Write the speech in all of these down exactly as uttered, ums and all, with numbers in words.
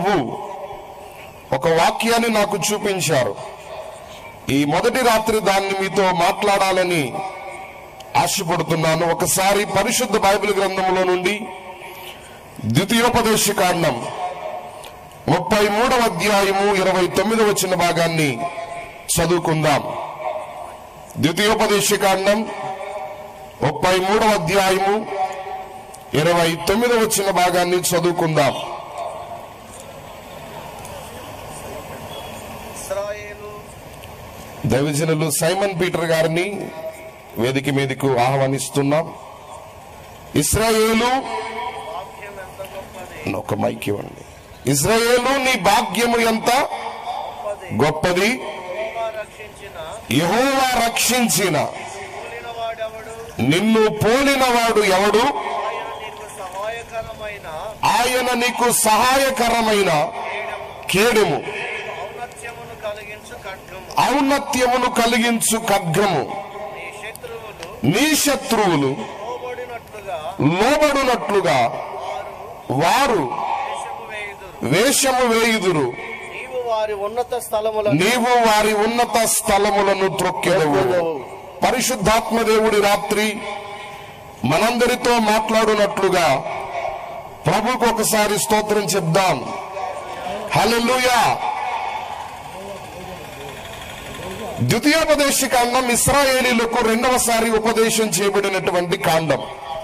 ప్రభు ఒక వాక్యాన్ని నాకు చూపించారు. ఈ మొదటి రాత్రి దాన్ని మీతో మాట్లాడాలని ఆశపడుతున్నాను. ఒకసారి పరిశుద్ధ బైబిల్ గ్రంథంలో నుండి ద్వితీయోపదేశ కాండం ముప్పై మూడవ అధ్యాయము ఇరవై తొమ్మిదవ వచన భాగాన్ని చదువుకుందాం. ద్వితీయోపదేశ కాండం ముప్పై మూడవ అధ్యాయము ఇరవై తొమ్మిదవ వచన భాగాన్ని చదువుకుందాం. దైవజనులు సైమన్ పీటర్ గారిని వేదిక మీదకు ఆహ్వానిస్తున్నాం. ఇశ్రాయేలు, ఒక మైక్ ఇవ్వండి. ఇశ్రాయేలు, నీ భాగ్యము ఎంత గొప్పది, యెహోవా రక్షించిన నిన్ను పోలినవాడు ఎవడు, ఆయన నీకు సహాయకరమైన కేడెము, ఔన్నత్యమును కలిగించు ఖడ్గము, నీ శత్రువులు లోబడునట్లుగా వారు వేషము వేయుదురు, నీవు వారి ఉన్నత స్థలములను త్రొక్కెదవు. పరిశుద్ధాత్మ దేవుడి రాత్రి మనందరితో మాట్లాడునట్లుగా ప్రభుకు ఒకసారి స్తోత్రం చెప్దాం. హల్లెలూయా. ద్వితీయోపదేశ కాండం ఇశ్రాయేలీలకు రెండవసారి ఉపదేశం చేయబడినటువంటి కాండం.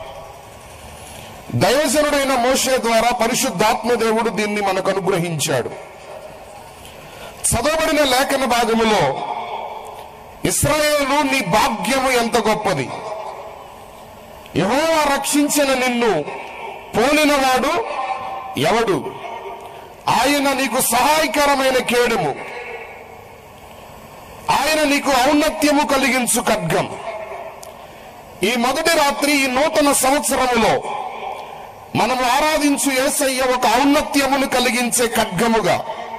దైవజనుడైన మోషే ద్వారా పరిశుద్ధాత్మ దేవుడు దీన్ని మనకు అనుగ్రహించాడు. చదవబడిన లేఖన భాగములో ఇశ్రాయేలు, నీ భాగ్యము ఎంత గొప్పది, యెహోవా రక్షించిన నిన్ను పోలినవాడు ఎవడు, ఆయన నీకు సహాయకరమైన కేడెము, ఆయన నీకు ఔన్నత్యము కలిగించు ఖడ్గం. ఈ మొదటి రాత్రి, ఈ నూతన సంవత్సరములో మనము ఆరాధించు యేసయ్య ఒక ఔన్నత్యమును కలిగించే ఖడ్గముగా,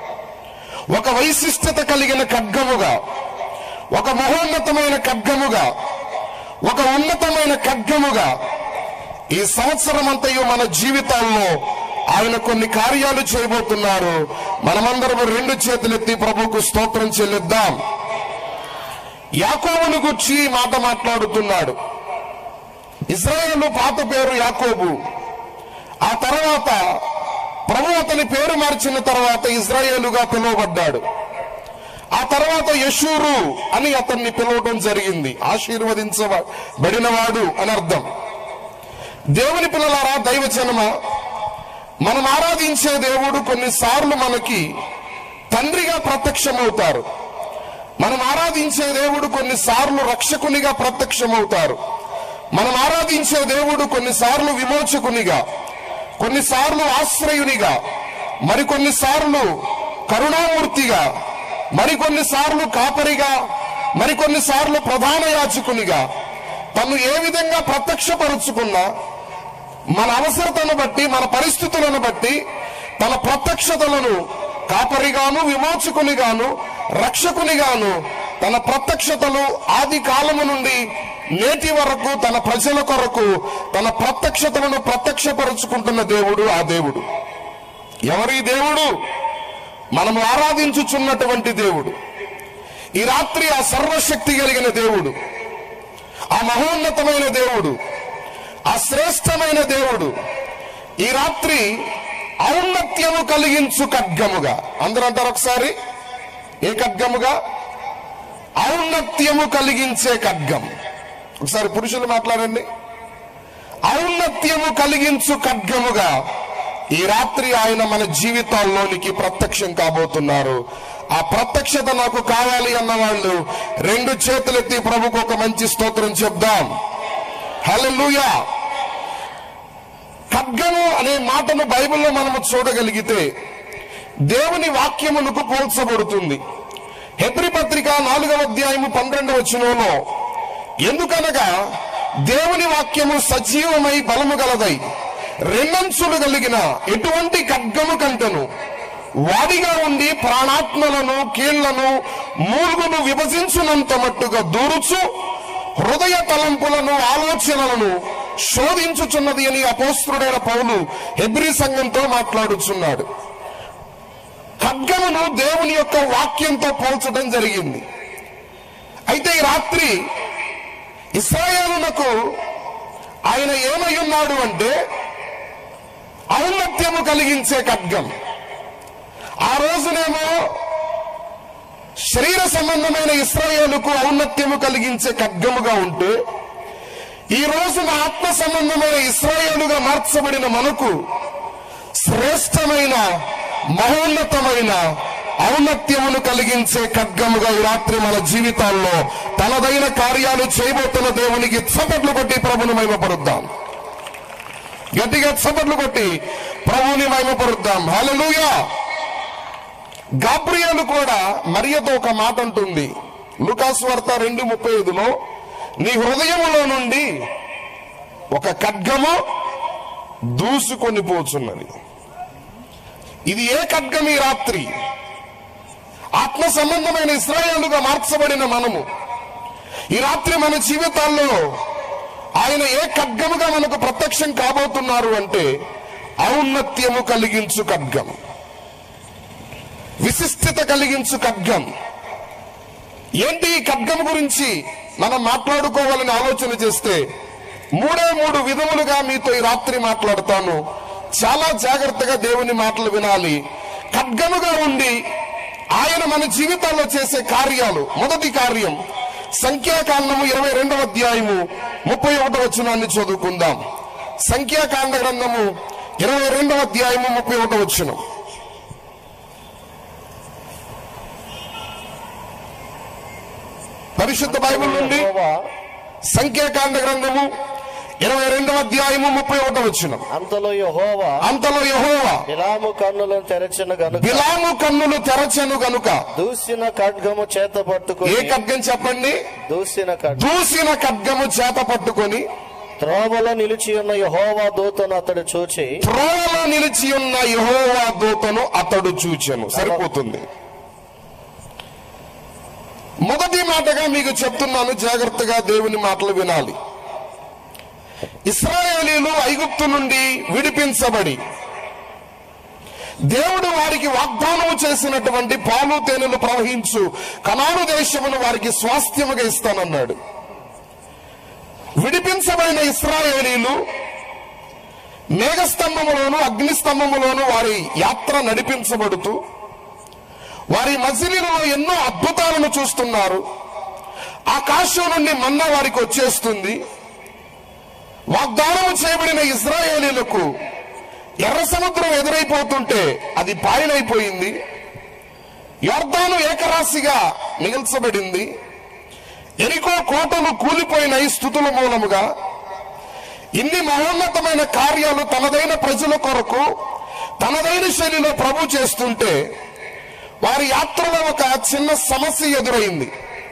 ఒక వైశిష్టత కలిగిన ఖడ్గముగా, ఒక మహోన్నతమైన ఖడ్గముగా, ఒక ఉన్నతమైన ఖడ్గముగా ఈ సంవత్సరం అంతయు మన జీవితాల్లో ఆయన కొన్ని కార్యాలు చేయబోతున్నారు. మనమందరం రెండు చేతులెత్తి ప్రభువుకు స్తోత్రం చెల్లిద్దాం. యాకోబును గురించి మాట మాట్లాడుతున్నాడు. ఇశ్రాయేలు పాత పేరు యాకోబు. ఆ తర్వాత ప్రభు అతని పేరు మార్చిన తర్వాత ఇశ్రాయేలుగా పిలువబడ్డాడు. ఆ తర్వాత యెషూరు అని అతన్ని పిలవడం జరిగింది. ఆశీర్వదించబడినవాడు అని అర్థం. దేవుని పిల్లలారా, దైవజనమ, మనం ఆరాధించే దేవుడు కొన్నిసార్లు మనకి తండ్రిగా ప్రత్యక్షమవుతారు. మనం ఆరాధించే దేవుడు కొన్నిసార్లు రక్షకునిగా ప్రత్యక్షమవుతారు. మనం ఆరాధించే దేవుడు కొన్నిసార్లు విమోచకునిగా, కొన్నిసార్లు ఆశ్రయునిగా, మరికొన్నిసార్లు కరుణామూర్తిగా, మరికొన్నిసార్లు కాపరిగా, మరికొన్నిసార్లు ప్రధాన యాజకునిగా తను ఏ విధంగా ప్రత్యక్షపరుచుకున్నా మన అవసరతను బట్టి, మన పరిస్థితులను బట్టి తన ప్రత్యక్షతలను కాపరిగాను, విమోచకునిగాను, రక్షకునిగాను తన ప్రత్యక్షతలు ఆది కాలము నుండి నేటి వరకు తన ప్రజల కొరకు తన ప్రత్యక్షతలను ప్రత్యక్షపరుచుకుంటున్న దేవుడు ఆ దేవుడు. ఎవరి దేవుడు? మనము ఆరాధించుచున్నటువంటి దేవుడు. ఈ రాత్రి ఆ సర్వశక్తి కలిగిన దేవుడు, ఆ మహోన్నతమైన దేవుడు, ఆ శ్రేష్టమైన దేవుడు ఈ రాత్రి ఔన్నత్యము కలిగించు ఖడ్గముగా, అందరూ అంటారు ఒకసారి, ఏ ఖడ్గముగా? ఔన్నత్యము కలిగించే ఖడ్గం. ఒకసారి పురుషులు మాట్లాడండి. ఔన్నత్యము కలిగించు ఖడ్గముగా ఈ రాత్రి ఆయన మన జీవితాల్లోనికి ప్రత్యక్షం కాబోతున్నారు. ఆ ప్రత్యక్షత నాకు కావాలి అన్న వాళ్ళు రెండు చేతులెత్తి ప్రభుకు ఒక మంచి స్తోత్రం చెప్దాం. హల్లెలూయా. ఖడ్గము అనే మాటను బైబిల్లో మనము చూడగలిగితే దేవుని వాక్యమునకు పోల్చబడుతుంది. హెబ్రీ పత్రిక నాలుగవ అధ్యాయము పన్నెండవ వచనంలో, ఎందుకనగా దేవుని వాక్యము సజీవమై బలము గలదై రెండంచులు కలిగిన ఎటువంటి ఖడ్గము కంటెను వాడిగా ఉండి ప్రాణాత్మలను, కీళ్లను, మూలుగును విభజించునంత మట్టుగా దూరుచు హృదయ తలంపులను, ఆలోచనలను శోధించుచున్నది అని అపోస్తలుడైన పౌలు హెబ్రీ సంఘంతో మాట్లాడుచున్నాడు. ఖడ్గమును దేవుని యొక్క వాక్యంతో పోల్చడం జరిగింది. అయితే ఈ రాత్రి ఇశ్రాయేలునకు ఆయన ఏమై ఉన్నాడు అంటే ఔన్నత్యము కలిగించే ఖడ్గం. ఆ రోజునేమో శరీర సంబంధమైన ఇశ్రాయేలుకు ఔన్నత్యము కలిగించే ఖడ్గముగా ఉంటే, ఈ రోజున ఆత్మ సంబంధమైన ఇశ్రాయేలుగా మార్చబడిన మనకు శ్రేష్టమైన మహోన్నతమైన ఔన్నత్యమును కలిగించే ఖడ్గముగా ఈ రాత్రి మన జీవితాల్లో తనదైన కార్యాలు చేయబోతున్న దేవునికి చప్పట్లు కొట్టి ప్రభుని మహిమపరుద్దాం. గట్టిగా చప్పట్లు కొట్టి ప్రభుని మహిమపరుద్దాం. హల్లెలూయా. గాబ్రియేలు కూడా మరియతో ఒక మాట అంటుంది. లూకాసు వార్త రెండు ముప్పై ఐదులో నీ హృదయములో నుండి ఒక ఖడ్గము దూసుకొని పోచున్నది. ఇది ఏ ఖడ్గం? ఈ రాత్రి ఆత్మ సంబంధమైన ఇశ్రాయేలుగా మార్చబడిన మనము ఈ రాత్రి మన జీవితాల్లో ఆయన ఏ ఖడ్గముగా మనకు ప్రత్యక్షం కాబోతున్నారు అంటే ఔన్నత్యము కలిగించు ఖడ్గం, విశిష్టత కలిగించు ఖడ్గం. ఏంటి ఈ ఖడ్గం గురించి మనం మాట్లాడుకోవాలని ఆలోచన చేస్తే మూడే మూడు విధములుగా మీతో ఈ రాత్రి మాట్లాడతాను. చాలా జాగ్రత్తగా దేవుని మాటలు వినాలి. ఖడ్గముగా ఉండి ఆయన మన జీవితాల్లో చేసే కార్యాలు. మొదటి కార్యం సంఖ్యాకాండము ఇరవై రెండవ అధ్యాయము ముప్పై ఒకటో వచనాన్ని చదువుకుందాం. సంఖ్యాకాండ గ్రంథము ఇరవై రెండవ అధ్యాయము ముప్పై ఒకటో వచనం. పరిశుద్ధ బైబిల్ నుండి సంఖ్యాకాండ గ్రంథము ఇరవై రెండవ అధ్యాయము ముప్పై ఒకటో వచనం. అంతలో యెహోవా అంతలో యెహోవా బిలాము కన్నులను తెరచెను గనుక బిలాము కన్నులు తెరచెను గనుక దూసిన ఖడ్గము చేత పట్టుకొని. ఏ ఖడ్గం చెప్పండి? దూసిన ఖడ్గం. దూసిన ఖడ్గము చేత పట్టుకొని త్రోవలో నిలిచి ఉన్న యెహోవా దూతను అతడు చూచి త్రోవలో నిలిచి ఉన్న యెహోవా దూతను అతడు చూచెను. సరిపోతుంది. మొదటి మాటగా మీకు చెప్తున్నాను, జాగ్రత్తగా దేవుని మాటలు వినాలి. ఇశ్రాయేలీలు ఐగుప్తు నుండి విడిపించబడి దేవుడు వారికి వాగ్దానం చేసినటువంటి పాలు తేనెలు ప్రవహించు కనాను దేశమును వారికి స్వాస్థ్యముగా ఇస్తానన్నాడు. విడిపించబడిన ఇశ్రాయేలీలు మేఘస్తంభములోను అగ్నిస్తంభములోను వారి యాత్ర నడిపించబడుతూ వారి మజిలీలో ఎన్నో అద్భుతాలను చూస్తున్నారు. ఆకాశం నుండి మన్నా వారికి వచ్చేస్తుంది. వాగ్దానం చేయబడిన ఇశ్రాయేలీలకు ఎర్ర సముద్రం ఎదురైపోతుంటే అది పాయలైపోయింది. యొర్దాను ఏకరాశిగా మిగిల్చబడింది. ఎరికో కోటలు కూలిపోయిన స్థుతుల మూలముగా ఇన్ని మహోన్నతమైన కార్యాలు తనదైన ప్రజల కొరకు తనదైన శైలిలో ప్రభు చేస్తుంటే వారి యాత్రలో ఒక చిన్న సమస్య ఎదురైంది.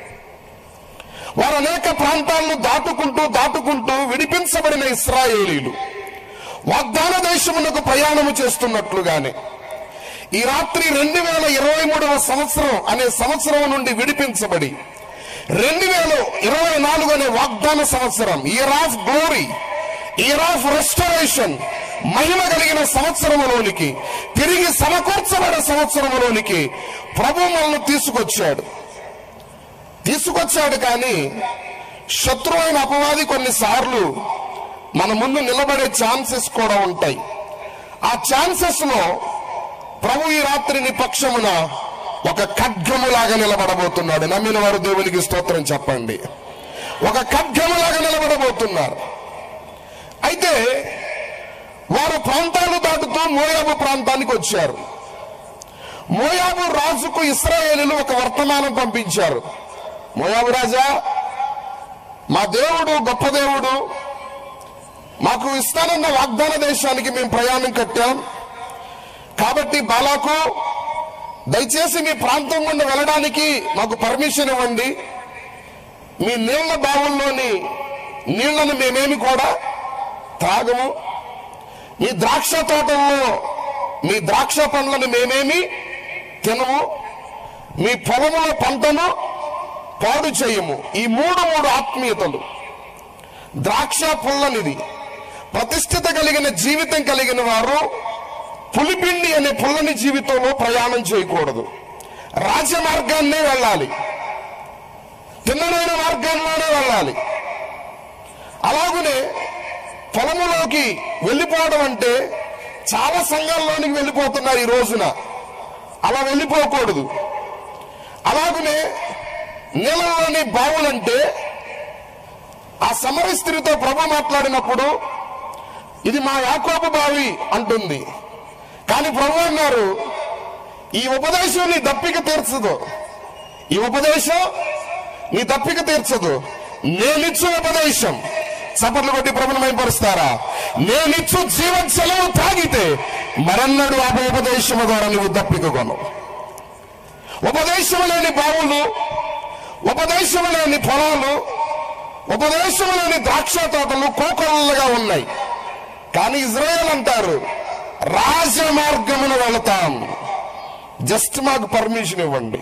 వారు అనేక ప్రాంతాలను దాటుకుంటూ దాటుకుంటూ విడిపించబడిన ఇశ్రాయేలీలు వాగ్దాన దేశమునకు ప్రయాణము చేస్తున్నట్లుగానే ఈ రాత్రి రెండు వేల ఇరవై మూడవ సంవత్సరం అనే సంవత్సరం నుండి విడిపించబడి రెండు వేల ఇరవై నాలుగు అనే వాగ్దాన సంవత్సరం, year of glory, year of restoration, మహిమ కలిగిన సంవత్సరములోనికి, తిరిగి సమకూర్చబడిన సంవత్సరములోనికి ప్రభు మనల్ని తీసుకొచ్చాడు తీసుకొచ్చాడు కానీ శత్రువు అయిన అపవాది కొన్నిసార్లు మన ముందు నిలబడే ఛాన్సెస్ కూడా ఉంటాయి. ఆ ఛాన్సెస్ లో ప్రభు ఈ రాత్రి నీ పక్షమున ఒక ఖడ్గములాగా నిలబడబోతున్నాడు. నమ్మిన వారు దేవునికి స్తోత్రం చెప్పండి. ఒక ఖడ్గములాగా నిలబడబోతున్నారు. అయితే వారు ప్రాంతాలు దాటుతూ మోయాబు ప్రాంతానికి వచ్చారు. మోయాబు రాజుకు ఇశ్రాయేలీలు ఒక వర్తమానం పంపించారు. మోయాబు రాజా, మా దేవుడు గొప్ప దేవుడు, మాకు ఇస్తానన్న వాగ్దాన దేశానికి మేము ప్రయాణం కట్టాం. కాబట్టి బాలాకు, దయచేసి మీ ప్రాంతం గుండా వెళ్ళడానికి మాకు పర్మిషన్ ఇవ్వండి. మీ నీళ్ల బావుల్లోని నీళ్లను మేమేమి కూడా త్రాగము. మీ ద్రాక్ష తోటల్లో మీ ద్రాక్ష పండ్లను మేమేమి తినము. మీ పొలముల పంటను పాడు చేయము. ఈ మూడు మూడు ఆత్మీయతలు. ద్రాక్ష పుల్లనిది. ప్రతిష్ఠిత కలిగిన జీవితం కలిగిన వారు పులిపిండి అనే పుల్లని జీవితంలో ప్రయాణం చేయకూడదు. రాజమార్గాన్నే వెళ్ళాలి, తిన్ననైన మార్గాల్లోనే వెళ్ళాలి. అలాగనే పొలములోకి వెళ్ళిపోవడం అంటే చాలా సంఘాల్లోనికి వెళ్ళిపోతున్నారు ఈ రోజున. అలా వెళ్ళిపోకూడదు. అలాగనే నీళ్ళలోని బావులంటే ఆ సమర స్త్రీతో ప్రభు మాట్లాడినప్పుడు ఇది మా యాకోబు బావి అంటుంది. కానీ ప్రభు అన్నారు, ఈ ఉపదేశం నీ దప్పిక తీర్చదు, ఈ ఉపదేశం నీ దప్పిక తీర్చదు. నేనిచ్చు ఉపదేశం, చప్పట్లు కొట్టి ప్రభుని మైపరుస్తారా, నేనిచ్చు జీవజలము తాగితే మరన్నడు ఆ ఉపదేశము ద్వారా నువ్వు దప్పిక కొను. ఉపదేశం లేని బావులు, ఉపదేశం లేని పొలాలు, ఉపదేశం లేని ద్రాక్ష తోటలు కోకొల్లగా ఉన్నాయి. కానీ ఇజ్రాయేల్ అంటారు రాజమార్గమును వెళతాం, జస్ట్ మాకు పర్మిషన్ ఇవ్వండి.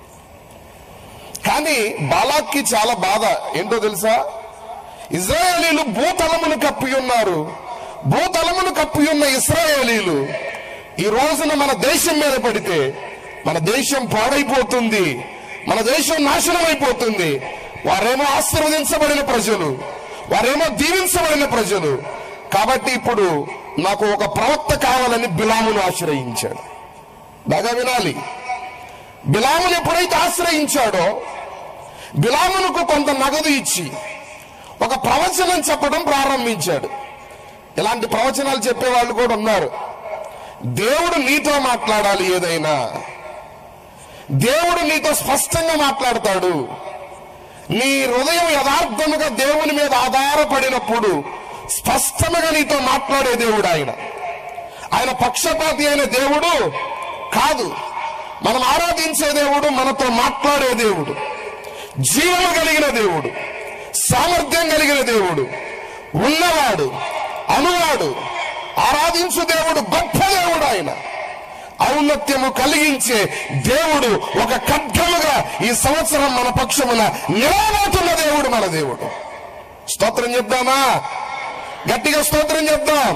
కానీ బాలాక్కి చాలా బాధ ఏంటో తెలుసా, ఇజ్రాయేలీలు భూతలమును కప్పి ఉన్నారు. భూతలమును కప్పి ఉన్న ఇశ్రాయేలీలు ఈ రోజున మన దేశం మీద పడితే మన దేశం పాడైపోతుంది, మన దేశం నాశనం అయిపోతుంది. వారేమో ఆశీర్వదించబడిన ప్రజలు, వారేమో దీవించబడిన ప్రజలు. కాబట్టి ఇప్పుడు నాకు ఒక ప్రవక్త కావాలని బిలామును ఆశ్రయించాడు. బాగా వినాలి, బిలామును ఎప్పుడైతే ఆశ్రయించాడో బిలామునకు కొంత నగదు ఇచ్చి ఒక ప్రవచనం చెప్పడం ప్రారంభించాడు. ఇలాంటి ప్రవచనాలు చెప్పేవాళ్ళు కూడా ఉన్నారు. దేవుడు నీతో మాట్లాడాలి, ఏదైనా దేవుడు నీతో స్పష్టంగా మాట్లాడతాడు. నీ హృదయం యథార్థముగా దేవుని మీద ఆధారపడినప్పుడు స్పష్టంగా నీతో మాట్లాడే దేవుడు ఆయన. ఆయన పక్షపాతి అయిన దేవుడు కాదు. మనం ఆరాధించే దేవుడు మనతో మాట్లాడే దేవుడు, జీవము కలిగిన దేవుడు, సామర్థ్యం కలిగిన దేవుడు, ఉన్నవాడు, అనువాడు, ఆరాధించు దేవుడు, గొప్ప దేవుడు ఆయన. ఔన్నత్యము కలిగించే దేవుడు ఒక ఖడ్గముగా ఈ సంవత్సరం మన పక్షమున నిలబోతున్న దేవుడు మన దేవుడు. స్తోత్రం చెప్దామా? గట్టిగా స్తోత్రం చెప్దాం.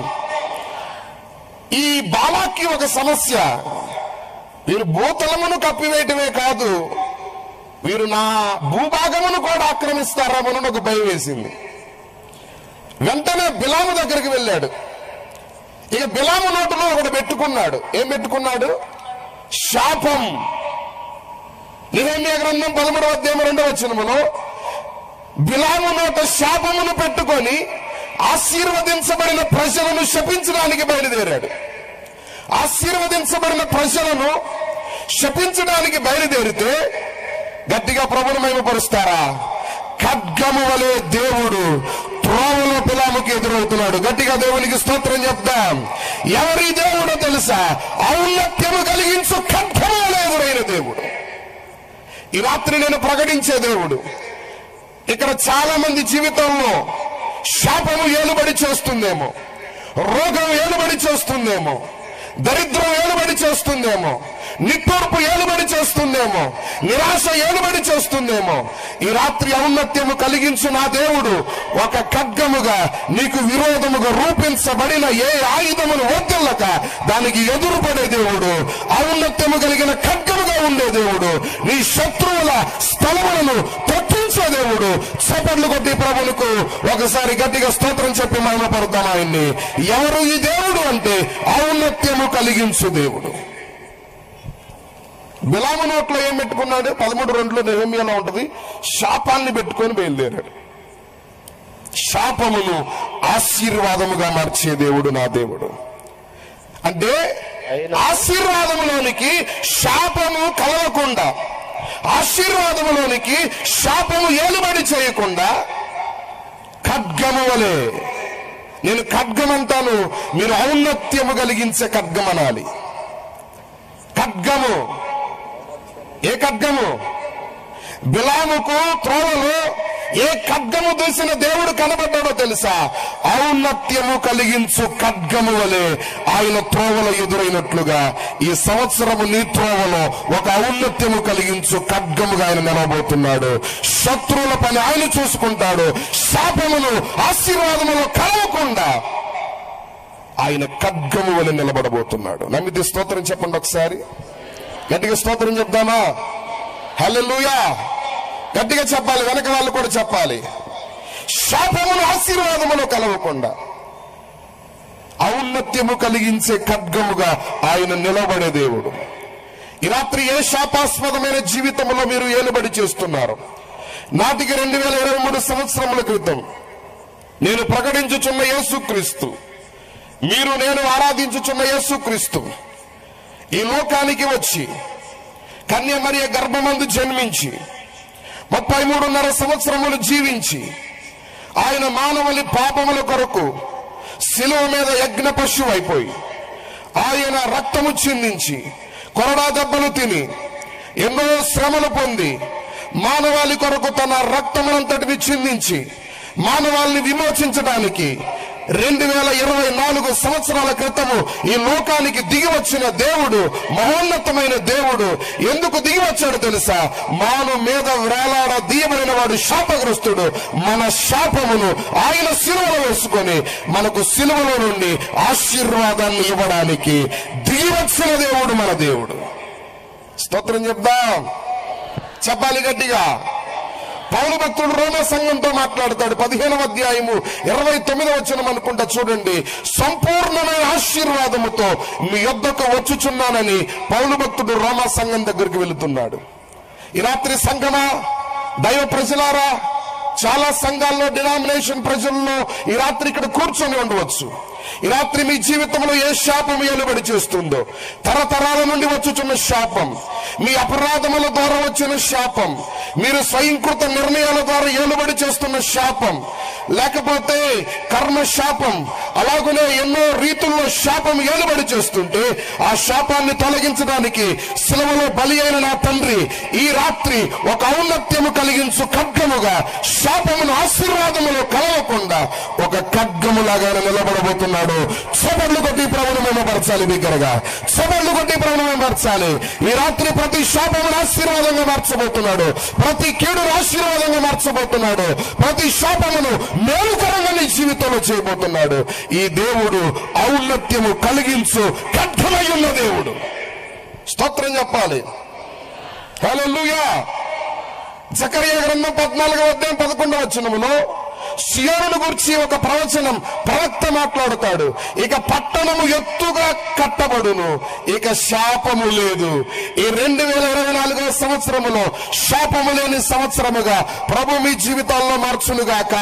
ఈ బాలాకి ఒక సమస్య, వీరు భూతలమును కప్పివేయటమే కాదు, వీరు నా భూభాగమును కూడా ఆక్రమిస్తారేమోనని ఒక భయం వేసింది. వెంటనే బిలాము దగ్గరికి వెళ్ళాడు. ఇక బిలాము నోటులో ఒకటి పెట్టుకున్నాడు. ఏం పెట్టుకున్నాడు? శాపం. నెహెమ్యా గ్రంథం పదమూడవ అధ్యాయం రెండవ వచనములో బిలాము నోట శాపమును పెట్టుకొని ఆశీర్వదించబడిన ప్రజలను శపించడానికి బయలుదేరాడు. ఆశీర్వదించబడిన ప్రజలను శపించడానికి బయలుదేరితే గట్టిగా ప్రభుని మహిమపరుస్తారా? ఖడ్గము వలె దేవుడు త్రోవలో బిలాముకి ఎదురవుతున్నాడు. గట్టిగా దేవునికి స్తోత్రం చెప్దాం. ఎవరి దేవుడో తెలుసా? ఔన్నత్యము కలిగించు ఖడ్గము వలె ఎదురైన దేవుడు. ఈ రాత్రి నేను ప్రకటించే దేవుడు. ఇక్కడ చాలా మంది జీవితంలో శాపము ఏలుబడి చేస్తుందేమో, రోగం ఏలుబడి చేస్తుందేమో, దరిద్రం ఏలుబడి చేస్తుందేమో, నిట్టూర్పు ఏలుబడి చేస్తుందేమో, నిరాశ ఏలుబడి చేస్తుందేమో. ఈ రాత్రి ఔన్నత్యము కలిగించు నా దేవుడు ఒక ఖడ్గముగా నీకు విరోధముగా రూపించబడిన ఏ ఆయుధమును వద్దలక దానికి ఎదురుపడే దేవుడు, ఔన్నత్యము కలిగిన ఖడ్గముగా ఉండే దేవుడు, నీ శత్రువుల స్థలములను తొట్టించే దేవుడు. చప్పట్లు కొట్టి ప్రభువుకు ఒకసారి గట్టిగా స్తోత్రం చెప్పి మహిమపడతాం ఆయన్ని. ఎవరు ఈ దేవుడు అంటే ఔన్నత్యము కలిగించు దేవుడు. బిలాము నోట్లో ఏం పెట్టుకున్నాడు? పదమూడు రెండులో నెహెమ్యాలో ఉంటది, శాపాన్ని పెట్టుకొని బయలుదేరాడు. శాపమును ఆశీర్వాదముగా మార్చే దేవుడు నా దేవుడు. అంటే ఆశీర్వాదములోనికి శాపము కలవకుండా, ఆశీర్వాదములోనికి శాపము ఏలుబడి చేయకుండా ఖడ్గము వలె, నేను ఖడ్గమంటాను, మీరు ఔన్నత్యము కలిగించే ఖడ్గం అనాలి. ఖడ్గము. ఏ ఖడ్గము? బిలాముకు త్రోవలో ఏ ఖడ్గము దూసిన దేవుడు కనబడ్డాడో తెలుసా? ఔన్నత్యము కలిగించు ఖడ్గము వలె ఆయన త్రోవలో ఎదురైనట్లుగా ఈ సంవత్సరము నీ త్రోవలో ఒక ఔన్నత్యము కలిగించు ఖడ్గముగా ఆయన నిలబోతున్నాడు. శత్రువుల పని ఆయన చూసుకుంటాడు. శాపమును ఆశీర్వాదములు కలవకుండా ఆయన ఖడ్గము వలె నిలబడబోతున్నాడు. నమ్మితే స్తోత్రం చెప్పండి ఒకసారి. గట్టిగా స్తోత్రం చెప్దామా? హల్లెలూయా. గట్టిగా చెప్పాలి, వెనక వాళ్ళు కూడా చెప్పాలి. శాపమును ఆశీర్వాదమును కలవకుండా ఔన్నత్యము కలిగించే ఖడ్గముగా ఆయన నిలబడే దేవుడు. ఈ రాత్రి ఏ శాపాస్పదమైన జీవితంలో మీరు ఏలుబడి చేస్తున్నారు? నాటికి రెండు వేల ఇరవై మూడు సంవత్సరముల క్రితం నేను ప్రకటించుచున్న యేసుక్రీస్తు, మీరు నేను ఆరాధించుచున్న యేసుక్రీస్తు ఈ లోకానికి వచ్చి కన్య మరియ గర్భమందు జన్మించి ముప్పై మూడున్నర సంవత్సరములు జీవించి ఆయన మానవుని పాపముల కొరకు శిలువ మీద యజ్ఞ పశువు అయిపోయి ఆయన రక్తము చిందించి కొరడా దెబ్బలు తిని ఎన్నో శ్రమలు పొంది మానవాళి కొరకు తన రక్తమునంతటిని చిందించి మానవాళిని విమోచించడానికి రెండు వేల ఇరవై నాలుగు సంవత్సరాల క్రితము ఈ లోకానికి దిగి వచ్చిన దేవుడు, మహోన్నతమైన దేవుడు ఎందుకు దిగి వచ్చాడు తెలుసా? మాను మీద వేలాడ దీయమైన వాడు శాపగ్రస్తుడు. మన శాపమును ఆయన శిలువలో వేసుకొని మనకు శిలువలో నుండి ఆశీర్వాదాన్ని ఇవ్వడానికి దిగి వచ్చిన దేవుడు మన దేవుడు. స్తోత్రం చెప్దాం, చెప్పాలి గట్టిగా. పౌలు భక్తుడు రోమా సంఘంతో మాట్లాడతాడు. పదిహేనవ అధ్యాయము ఇరవై తొమ్మిదవ వచనం అనుకుంటా చూడండి. సంపూర్ణమైన ఆశీర్వాదముతో మీ యొద్దకు వచ్చుచున్నానని పౌలు భక్తుడు రోమా సంఘం దగ్గరికి వెళుతున్నాడు. ఈ రాత్రి సంఘమా, దైవ ప్రజలారా, చాలా సంఘాల్లో డినామినేషన్ ప్రజల్లో ఈ రాత్రి ఇక్కడ కూర్చొని ఉండవచ్చు. ఈ రాత్రి మీ జీవితంలో ఏ శాపం ఏలుబడి చేస్తుందో, తరతరాల నుండి వచ్చుచున్న శాపం, మీ అపరాధముల ద్వారా వచ్చిన శాపం, మీరు స్వయంకృత నిర్ణయాల ద్వారా ఏలుబడి చేస్తున్న శాపం, లేకపోతే కర్మ శాపం, అలాగనే ఎన్నో రీతుల్లో శాపం ఏలుబడి చేస్తుంటే ఆ శాపాన్ని తొలగించడానికి శిలువలో బలి అయిన నా తండ్రి ఈ రాత్రి ఒక ఔన్నత్యము కలిగించు ఖడ్గముగా శాపమును ఆశీర్వాదములో కలవకుండా ఒక ఖడ్గములాగా నిలబడబోతున్నాడు. చపర్లు కొట్టి ప్రభువును మేమపరచాలి, బిగ్గరగా చపర్లు కొట్టి ప్రభువును మేమపరచాలి. ఈ రాత్రి ప్రతి శాపమును ఆశీర్వాదంగా మార్చబోతున్నాడు, ప్రతి కీడును ఆశీర్వాదంగా మార్చబోతున్నాడు, ప్రతి శాపమును మేలుకరంగా నీ జీవితంలో చేయబోతున్నాడు. ఈ దేవుడు ఔన్నత్యము కలిగించు ఖడ్గమై ఉన్న దేవుడు. స్తోత్రం చెప్పాలి. హల్లెలూయా. జకరియా గ్రంథం పద్నాలుగవ అధ్యాయం పదకొండవ వచనములో సియోనును గురించి ఒక ప్రవచనం ప్రవక్త మాట్లాడుతాడు. ఇక పట్టణము ఎత్తుగా కట్టబడును, ఇక శాపము లేదు. ఈ రెండు వేల ఇరవై నాలుగవ సంవత్సరములో శాపము లేని సంవత్సరముగా ప్రభు మీ జీవితాల్లో మార్చునుగాక.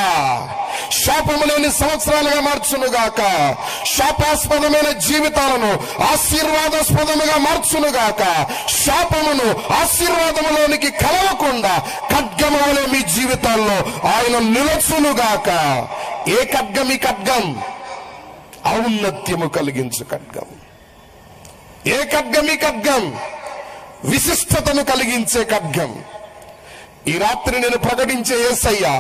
శాపము లేని సంవత్సరాలుగా మార్చునుగాక. శాపాస్పదమైన జీవితాలను ఆశీర్వాదాస్పదముగా మార్చునుగాక. శాపమును ఆశీర్వాదములోనికి కలవకుండా ఖడ్గము వలె మీ జీవితాల్లో ఆయన నిలచునుగాక. ఏ ఖడ్గం? ఈ ఖడ్గం ఔన్నత్యము కలిగించు ఖడ్గం. ఏ ఖడ్గం? ఈ ఖడ్గం విశిష్టతను కలిగించే ఖడ్గం. ఈ రాత్రి నేను ప్రకటించే యేసయ్య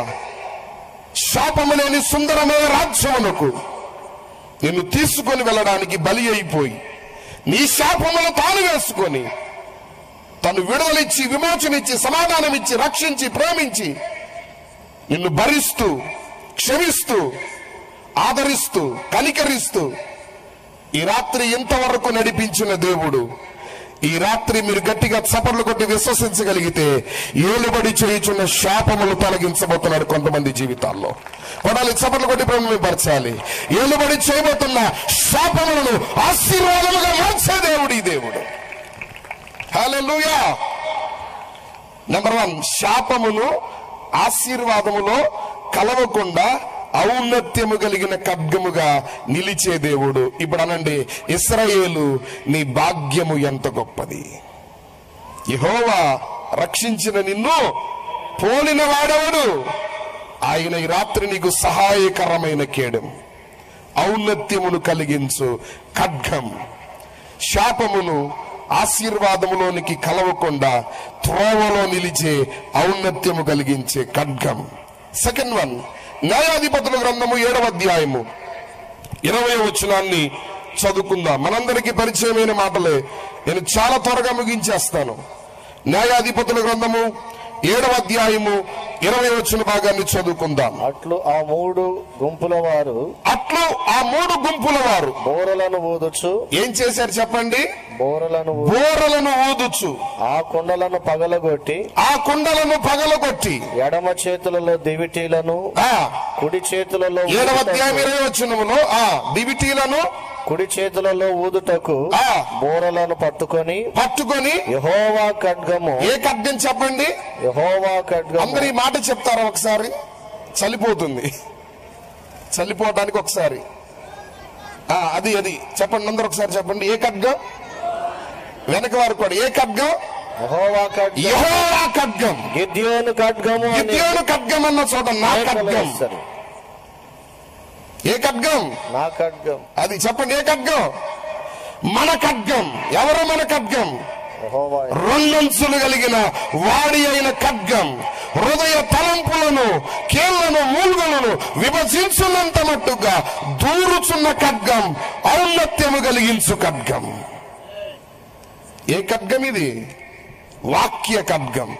శాపము లేని సుందరమైన రాజ్యమునకు నిన్ను తీసుకొని వెళ్ళడానికి బలి అయిపోయి నీ శాపమును తాను వేసుకొని తను విడుదలిచ్చి విమోచనిచ్చి సమాధానమిచ్చి రక్షించి ప్రేమించి నిన్ను భరిస్తూ క్షమిస్తూ ఆదరిస్తూ కనికరిస్తూ ఈ రాత్రి ఇంతవరకు నడిపించిన దేవుడు ఈ రాత్రి మీరు గట్టిగా చపర్లు కొట్టి విశ్వసించగలిగితే ఏలుబడి చేయుచున్న శాపములు తొలగించబోతున్నాడు కొంతమంది జీవితాల్లో. కొడాలి, చపర్లు కొట్టి ప్రభువును పరచాలి. ఏలుబడి చేయబోతున్న శాపములను ఆశీర్వాదముగా మార్చే దేవుడు ఈ దేవుడు. హల్లెలూయా. నెంబర్ వన్, శాపమును ఆశీర్వాదములో కలవకుండా ఔన్నత్యము కలిగిన ఖడ్గముగా నిలిచే దేవుడు. ఇప్పుడు అనండి, ఇశ్రాయేలు నీ భాగ్యము ఎంత గొప్పది. యెహోవా రక్షించిన నిన్ను పోలిన వాడెవడు? ఆయన ఈ రాత్రి నీకు సహాయకరమైన కేడం, ఔన్నత్యమును కలిగించు ఖడ్గం. శాపమును ఆశీర్వాదములోనికి కలవకుండా త్రోవలో నిలిచే ఔన్నత్యము కలిగించే ఖడ్గం. సెకండ్ వన్, న్యాయాధిపతుల గ్రంథము ఏడవ అధ్యాయము ఇరవై వచనాన్ని చదువుకుందాం. మనందరికీ పరిచయమైన మాటలే, నేను చాలా త్వరగా ముగించేస్తాను. న్యాయాధిపతుల గ్రంథము ఏడవ అధ్యాయము ఇరవై వచ్చిన భాగాన్ని చదువుకుందాం. అట్లు ఆ మూడు గుంపుల వారు అట్లు ఆ మూడు గుంపుల వారు బోరలను ఊదుచు ఏం చేశారు చెప్పండి? బోరలను ఊ- బోరలను ఊదుచు ఆ కుండలను పగలగొట్టి ఆ కుండలను పగలగొట్టి ఎడమ చేతులలో దివిటీలను ఆ కుడి చేతులలో ఏడవ ఊదుటకు- అధ్యాయం ఇరవై వచ్చినములో ఆ దివిటీలను కుడి చేతులలో ఊదుటకు ఆ బోరలను పట్టుకొని పట్టుకొని యెహోవా ఖడ్గము ఏ ఖడ్గం చెప్పండి? యెహోవా ఖడ్గము అందరు ఈ మాట చెప్తారా ఒకసారి? చలిపోతుంది, చలిపోవడానికి ఒకసారి ఆ అది అది చెప్పండి, అందరు ఒకసారి చెప్పండి. ఏ ఖడ్గం? వెనక వారు కూడా ఏ ఖడ్గం? యెహోవా ఖడ్గం యెహోవా ఖడ్గం. గిద్యోను ఖడ్గము అని గిద్యోను ఖడ్గం అన్న చోట నా ఖడ్గం. వేస్తారు. ఏ ఖడ్గం? నా ఖడ్గం అది చెప్పండి. ఏ ఖడ్గం? మన ఖడ్గం. ఎవరు మన ఖడ్గం? యెహోవా రెండంచులు కలిగిన వాడి అయిన ఖడ్గం, హృదయ తలంపులను కీళ్లను మూలుగులను విభజించున్నంత మట్టుగా దూరుచున్న ఖడ్గం, ఔన్నత్యము కలిగించు ఖడ్గం. ఏ ఖడ్గం ఇది? వాక్య ఖడ్గం.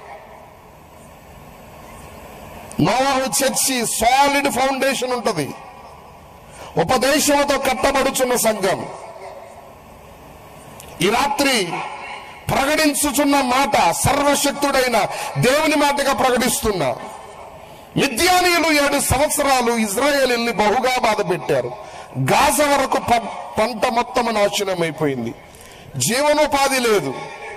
నోవహు చర్చి సాలిడ్ ఫౌండేషన్ ఉంటది, ఉపదేశంతో కట్టబడుచున్న సంఘం. ఈ రాత్రి ప్రకటించుచున్న మాట సర్వశక్తుడైన దేవుని మాటగా ప్రకటిస్తున్నా. మిద్యానీయులు ఏడు సంవత్సరాలు ఇజ్రాయేలీల్ని బహుగా బాధ పెట్టారు. గాజా వరకు ప- పంట మొత్తం నాశనమైపోయింది, జీవనోపాధి లేదు.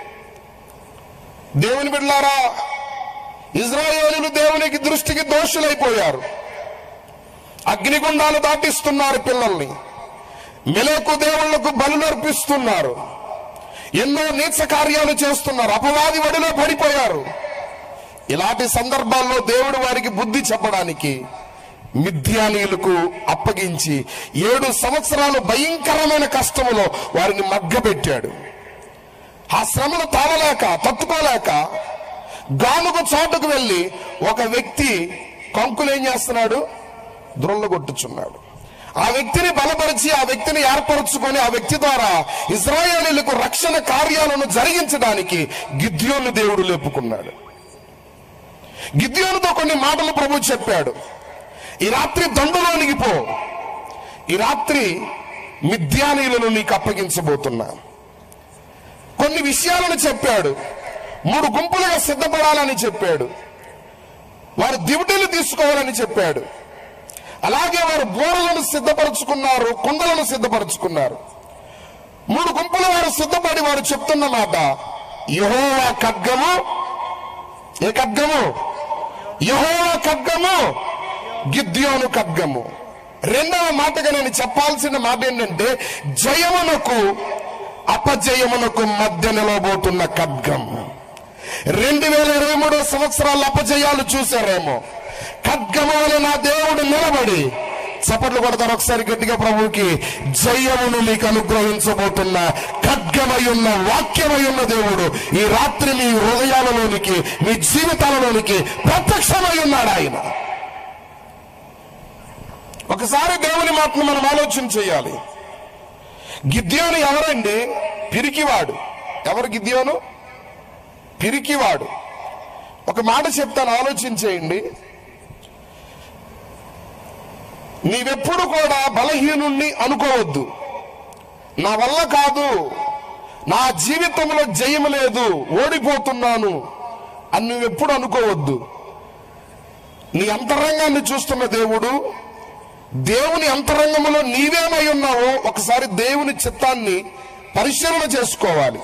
దేవుని బిడ్డలారా, ఇజ్రాయేలీలు దేవునికి దృష్టికి దోషులైపోయారు. అగ్నిగుండాలు దాటిస్తున్నారు పిల్లల్ని, మెలకు దేవుళ్లకు బలులు అర్పిస్తున్నారు, ఎన్నో నీచ కార్యాలు చేస్తున్నారు, అపవాది వడిలో పడిపోయారు. ఇలాంటి సందర్భాల్లో దేవుడు వారికి బుద్ధి చెప్పడానికి మిద్యానీయులకు అప్పగించి ఏడు సంవత్సరాలు భయంకరమైన కష్టములో వారిని మగ్గబెట్టాడు. ఆ శ్రమను తాళలేక తట్టుకోలేక గానుగ చాటుకు వెళ్ళి ఒక వ్యక్తి కంకులు ఏం చేస్తున్నాడు? ద్రోళ్ళగొట్టుచున్నాడు. ఆ వ్యక్తిని బలపరిచి ఆ వ్యక్తిని ఏర్పరచుకొని ఆ వ్యక్తి ద్వారా ఇశ్రాయేలీయులకు రక్షణ కార్యాలను జరిగించడానికి గిద్యోను దేవుడు లేపుకున్నాడు. గిద్యోనుతో కొన్ని మాటలు ప్రభు చెప్పాడు. ఈ రాత్రి దండులోనికి పో, ఈ రాత్రి మిద్యానీయులను నీకు అప్పగించబోతున్నా. కొన్ని విషయాలను చెప్పాడు. మూడు గుంపులుగా సిద్ధపడాలని చెప్పాడు. వారు దివిటీలు తీసుకోవాలని చెప్పాడు. అలాగే వారు బోరలను సిద్ధపరచుకున్నారు, కుండలను సిద్ధపరచుకున్నారు. మూడు గుంపుల వారు సిద్ధపడి వారు చెప్తున్న మాట, యెహోవా ఖడ్గము. ఏ ఖడ్గము? యెహోవా ఖడ్గము, గిద్యోను ఖడ్గము. రెండవ మాటగా నేను చెప్పాల్సిన మాట ఏంటంటే, జయమునకు అపజయమునకు మధ్య నిలవబోతున్న ఖడ్గం. రెండు వేల ఇరవై మూడో సంవత్సరాల అపజయాలు చూశారేమో, ఖడ్గము వలె నా దేవుడు నిలబడి చప్పట్లు కొడతారు ఒకసారి గట్టిగా ప్రభువుకి. జయమును నీకు అనుగ్రహించబోతున్న ఖడ్గమై ఉన్న వాక్యమై ఉన్న దేవుడు ఈ రాత్రి మీ హృదయాలలోనికి మీ జీవితాలలోనికి ప్రత్యక్షమై ఉన్నాడు ఆయన. ఒకసారి దేవుని మాటను మనం ఆలోచన చేయాలి. గిద్యోను ఎవరండి? పిరికివాడు. ఎవరు గిద్యోను? పిరికివాడు. ఒక మాట చెప్తాను, ఆలోచన చేయండి. నీవెప్పుడు కూడా బలహీనుణ్ణి అనుకోవద్దు. నా వల్ల కాదు, నా జీవితంలో జయం లేదు, ఓడిపోతున్నాను అని నువ్వెప్పుడు అనుకోవద్దు. నీ అంతరంగాన్ని చూస్తున్న దేవుడు, దేవుని అంతరంగంలో నీవేమై ఉన్నావో ఒకసారి దేవుని చిత్తాన్ని పరిశీలన చేసుకోవాలి.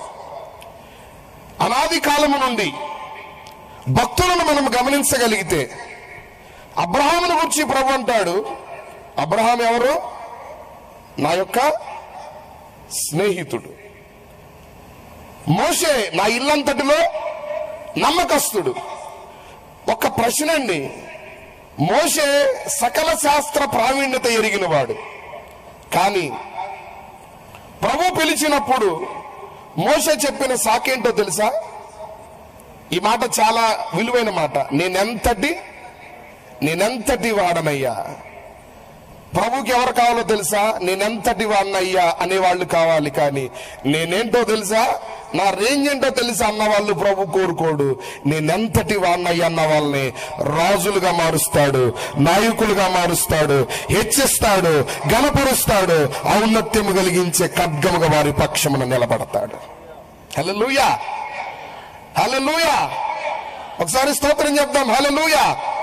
అనాది కాలము నుండి భక్తులను మనం గమనించగలిగితే, అబ్రహామును గురించి ప్రభు అంటాడు, అబ్రహాం ఎవరు? నా యొక్క స్నేహితుడు. మోషే నా ఇల్లంతటిలో నమ్మకస్తుడు. ఒక ప్రశ్న అండి, మోషే సకల శాస్త్ర ప్రావీణ్యత ఎరిగినవాడు, కానీ ప్రభు పిలిచినప్పుడు మోషే చెప్పిన సాకేంటో తెలుసా? ఈ మాట చాలా విలువైన మాట. నేనెంతటి నేనెంతటి వాడనయ్యా. ప్రభుకి ఎవరు కావాలో తెలుసా? నేనెంతటి వాడినయ్యా అనేవాళ్ళు కావాలి, కానీ నేనేంటో తెలుసా? నా రేంజ్ ఏంటో తెలిసి అన్న వాళ్ళు ప్రభు కోరుకోడు. నేనెంతటి వాన్నయ్య అన్న వాళ్ళని రాజులుగా మారుస్తాడు, నాయకులుగా మారుస్తాడు, హెచ్చిస్తాడు, గణపరుస్తాడు, ఔన్నత్యము కలిగించే ఖడ్గముగా వారి పక్షమున నిలబడతాడు. హల్లెలూయా, హల్లెలూయా. ఒకసారి స్తోత్రం చెప్దాం. హల్లెలూయా.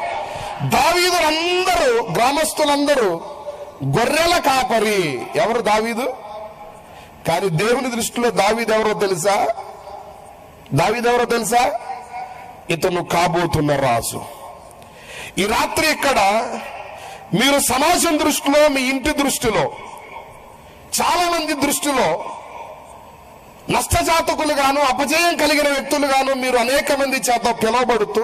దావీదులందరూ, గ్రామస్తులందరూ గొర్రెల కాపరి. ఎవరు? దావీదు. కానీ దేవుని దృష్టిలో దావీదు ఎవరో తెలుసా? దావీదు ఎవరో తెలుసా? ఇతను కాబోతున్న రాజు. ఈ రాత్రి ఇక్కడ మీరు సమాజం దృష్టిలో, మీ ఇంటి దృష్టిలో, చాలా మంది దృష్టిలో నష్టజాతకులుగాను, అపజయం కలిగిన వ్యక్తులుగాను మీరు అనేక మంది చేత పిలువబడుతూ,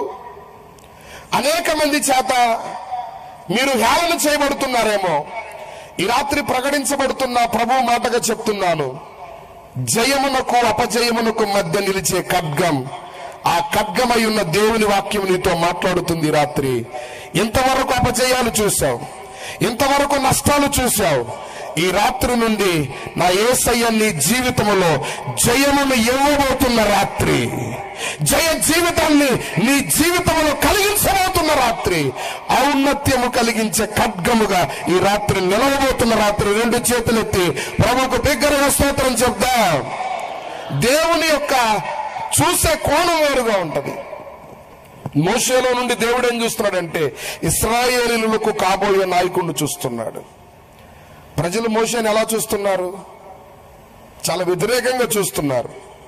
అనేక మంది చేత మీరు హేళన చేయబడుతున్నారేమో. ఈ రాత్రి ప్రకటించబడుతున్న ప్రభు మాటగా చెప్తున్నాను, జయమునకు అపజయమునకు మధ్య నిలిచే ఖడ్గం, ఆ ఖడ్గమై ఉన్న దేవుని వాక్యం నీతో మాట్లాడుతుంది. ఈ రాత్రి ఇంతవరకు అపజయాలు చూశావు, ఇంతవరకు నష్టాలు చూశావు. ఈ రాత్రి నుండి నా యేసయ్య నీ జీవితంలో జయమును ఇవ్వబోతున్న రాత్రి, జయ జీవితాన్ని నీ జీవితంలో కలిగించబోతున్న రాత్రి, ఔన్నత్యము కలిగించే ఖడ్గముగా ఈ రాత్రి నిలవబోతున్న రాత్రి. రెండు చేతులెత్తి ప్రభువుకు బిగ్గరగా స్తోత్రం చెప్దాం. దేవుని యొక్క చూసే కోణం వేరుగా ఉంటది. మోషేలో నుండి దేవుడు ఏం చూస్తున్నాడంటే ఇశ్రాయేలీయులకు కాబోయే నాయకుడిని చూస్తున్నాడు. ప్రజలు మోషేని ఎలా చూస్తున్నారు? చాలా వ్యతిరేకంగా చూస్తున్నారు.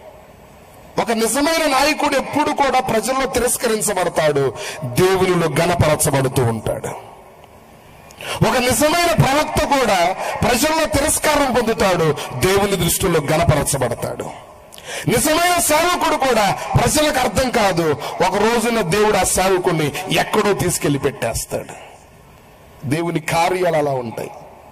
ఒక నిజమైన నాయకుడు ఎప్పుడు కూడా ప్రజల్లో తిరస్కరించబడతాడు, దేవునిలో ఘనపరచబడుతూ ఉంటాడు. ఒక నిజమైన ప్రవక్త కూడా ప్రజల్లో తిరస్కారం పొందుతాడు, దేవుని దృష్టిలో ఘనపరచబడతాడు. నిజమైన సేవకుడు కూడా ప్రజలకు అర్థం కాదు, ఒక రోజున దేవుడు ఆ సేవకుడిని ఎక్కడో తీసుకెళ్లి పెట్టేస్తాడు. దేవుని కార్యాలు అలా ఉంటాయి.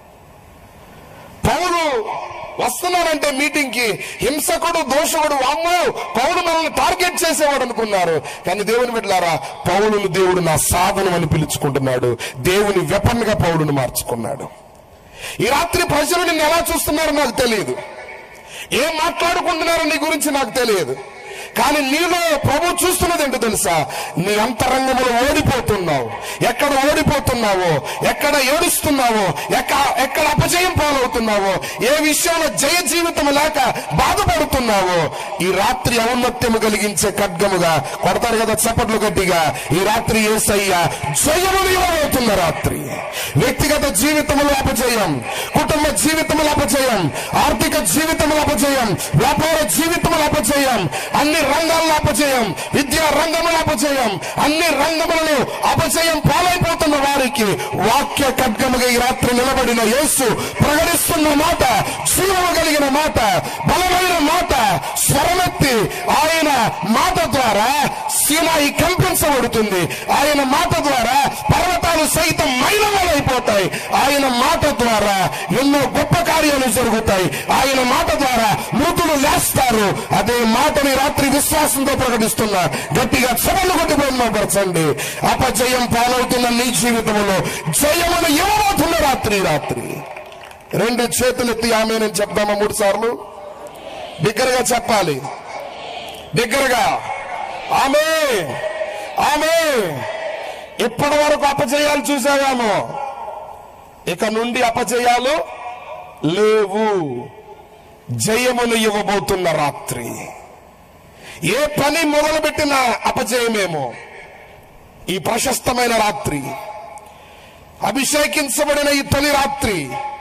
పౌలు వస్తున్నాడంటే మీటింగ్ కి హింసకుడు, దోషకుడు, అమ్మో పౌలు మనల్ని టార్గెట్ చేసేవాడు అనుకున్నారు. కానీ దేవుని బిడ్డలారా, పౌలును దేవుడు నా సాధనం అని పిలుచుకుంటున్నాడు. దేవుని వెపన్ గా పౌలును మార్చుకున్నాడు. ఈ రాత్రి ప్రజలు నిన్ను ఎలా చూస్తున్నారో నాకు తెలియదు, ఏం మాట్లాడుకుంటున్నారో నీ గురించి నాకు తెలియదు. కానీ నీలో ప్రభు చూస్తున్నది ఏంటో తెలుసా? నీ అంతరంగంలో ఓడిపోతున్నావు. ఎక్కడ ఓడిపోతున్నావో, ఎక్కడ ఏడుస్తున్నావో, ఎక్కడ ఎక్కడ అపజయం పాలవుతున్నావో, ఏ విషయంలో జయ జీవితం లేక బాధపడుతున్నావో, ఈ రాత్రి ఔన్నత్యము కలిగించే ఖడ్గముగా కొడతారు కదా చప్పట్లు గట్టిగా. ఈ రాత్రి యేసయ్య జయమును ఇవ్వబోతున్న రాత్రి. వ్యక్తిగత జీవితంలో అపజయం, కుటుంబ జీవితంలో అపజయం, ఆర్థిక జీవితంలో అపజయం, వ్యాపార జీవితంలో అపజయం, అన్ని రంగాల్లో అపజయం, విద్యా రంగంలో అపజయం, అన్ని రంగములలో అపజయం పాలైపోతున్న వారికి వాక్య ఖడ్గముగా ఈ రాత్రి నిలబడిన యేసు ప్రకటిస్తున్న మాట, జీవము కలిగిన మాట, బలమైన మాట, స్వరమెత్తి ఆయన మాట ద్వారా సీనాయి కంపించబడుతుంది. ఆయన మాట ద్వారా పర్వతాలు సైతం మైలమైపోతాయి. ఆయన మాట ద్వారా ఎన్నో గొప్ప కార్యాలు జరుగుతాయి. ఆయన మాట ద్వారా మృతులు లేస్తారు. అదే మాటని రాత్రి విశ్వాసంతో ప్రకటిస్తున్నా. గట్టిగా చెవులు కొట్టి బయలుపరచండి. అపజయం పాలవుతున్న నీ జీవితంలో జయమును ఇవ్వబోతున్న రాత్రి రాత్రి రెండు చేతులెత్తి ఆమేనని చెప్దామా? మూడు సార్లు బిగ్గరగా చెప్పాలి. బిగ్గరగా ఆమేన్, ఆమేన్. ఇప్పటి వరకు అపజయాలు చూసావేమో, ఇక నుండి అపజయాలు లేవు. జయమును ఇవ్వబోతున్న రాత్రి. ఏ పని మొదలుపెట్టిన అపజయమేమో, ఈ ప్రశస్తమైన రాత్రి, అభిషేకించబడిన ఈ తొలి రాత్రి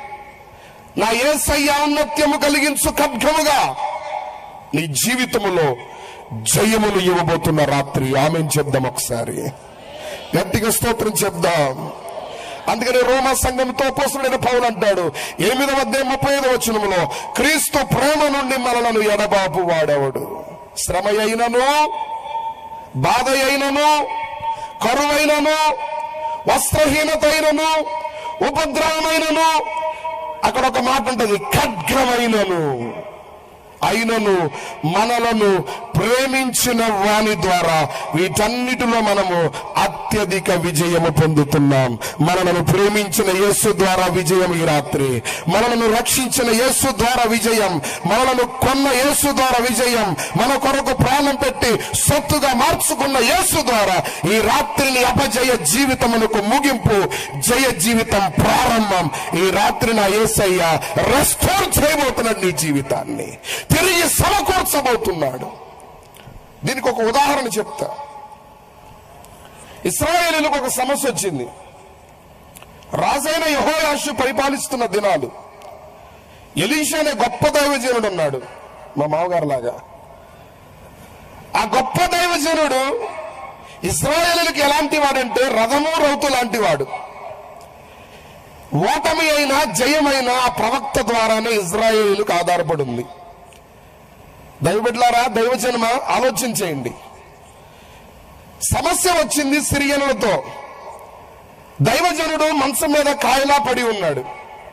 నా యేసయ్య ఔన్నత్యము కలిగించు ఖడ్గముగా నీ జీవితములో జయమును ఇవ్వబోతున్న రాత్రి. ఆమేన్ చెప్దాం. ఒకసారి గట్టిగా స్తోత్రం చెప్దాం. అందుకని రోమా సంఘంతో అపోస్తలుడైన పౌలు అంటాడు ఎనిమిదవ అధ్యాయం ముప్పై ఐదవ వచనములో, క్రీస్తు ప్రేమ నుండి మనలను ఎడబాపు వాడెవడు? శ్రమ అయినను, బాధ అయినను, కరువైనను, వస్త్రహీనత అయినను, ఉపద్రవమైనను, అక్కడ ఒక మాట ఉంటది, ఖడ్గమైనను అయినను మనలను ప్రేమించిన వాని ద్వారా వీటన్నిటిలో మనము అత్యధిక విజయము పొందుతున్నాం. మనలను ప్రేమించిన యేసు ద్వారా విజయం ఈ రాత్రి, మనలను రక్షించిన యేసు ద్వారా విజయం, మనలను కొన్న యేసు ద్వారా విజయం, మన కొరకు ప్రాణం పెట్టి సొత్తుగా మార్చుకున్న యేసు ద్వారా ఈ రాత్రిని అపజయ జీవితమునకు ముగింపు, జయ జీవితం ప్రారంభం. ఈ రాత్రి నా యేసయ్య రెస్టోర్ చేయబోతున్నాడు నీ జీవితాన్ని, తిరిగి సమకూర్చబోతున్నాడు. దీనికి ఒక ఉదాహరణ చెప్తా. ఇశ్రాయేలీయులకు ఒక సమస్య వచ్చింది. రాజైన యెహోయాషు పరిపాలిస్తున్న దినాలు. ఎలీషా అనే గొప్ప దైవజనుడు ఉన్నాడు, మా మామగారు లాగా. ఆ గొప్ప దైవజనుడు ఇశ్రాయేలీయులకు ఎలాంటి వాడంటే రథము రౌతు లాంటి వాడు. ఓటమి అయినా జయమైన ఆ ప్రవక్త ద్వారానే ఇశ్రాయేలీయులకు ఆధారపడి ఉంది. దైవబిడ్డలారా, దైవజనమ, ఆలోచన చేయండి. సమస్య వచ్చింది సిరియనులతో. దైవజనుడు మంచం మీద కాయలా పడి ఉన్నాడు.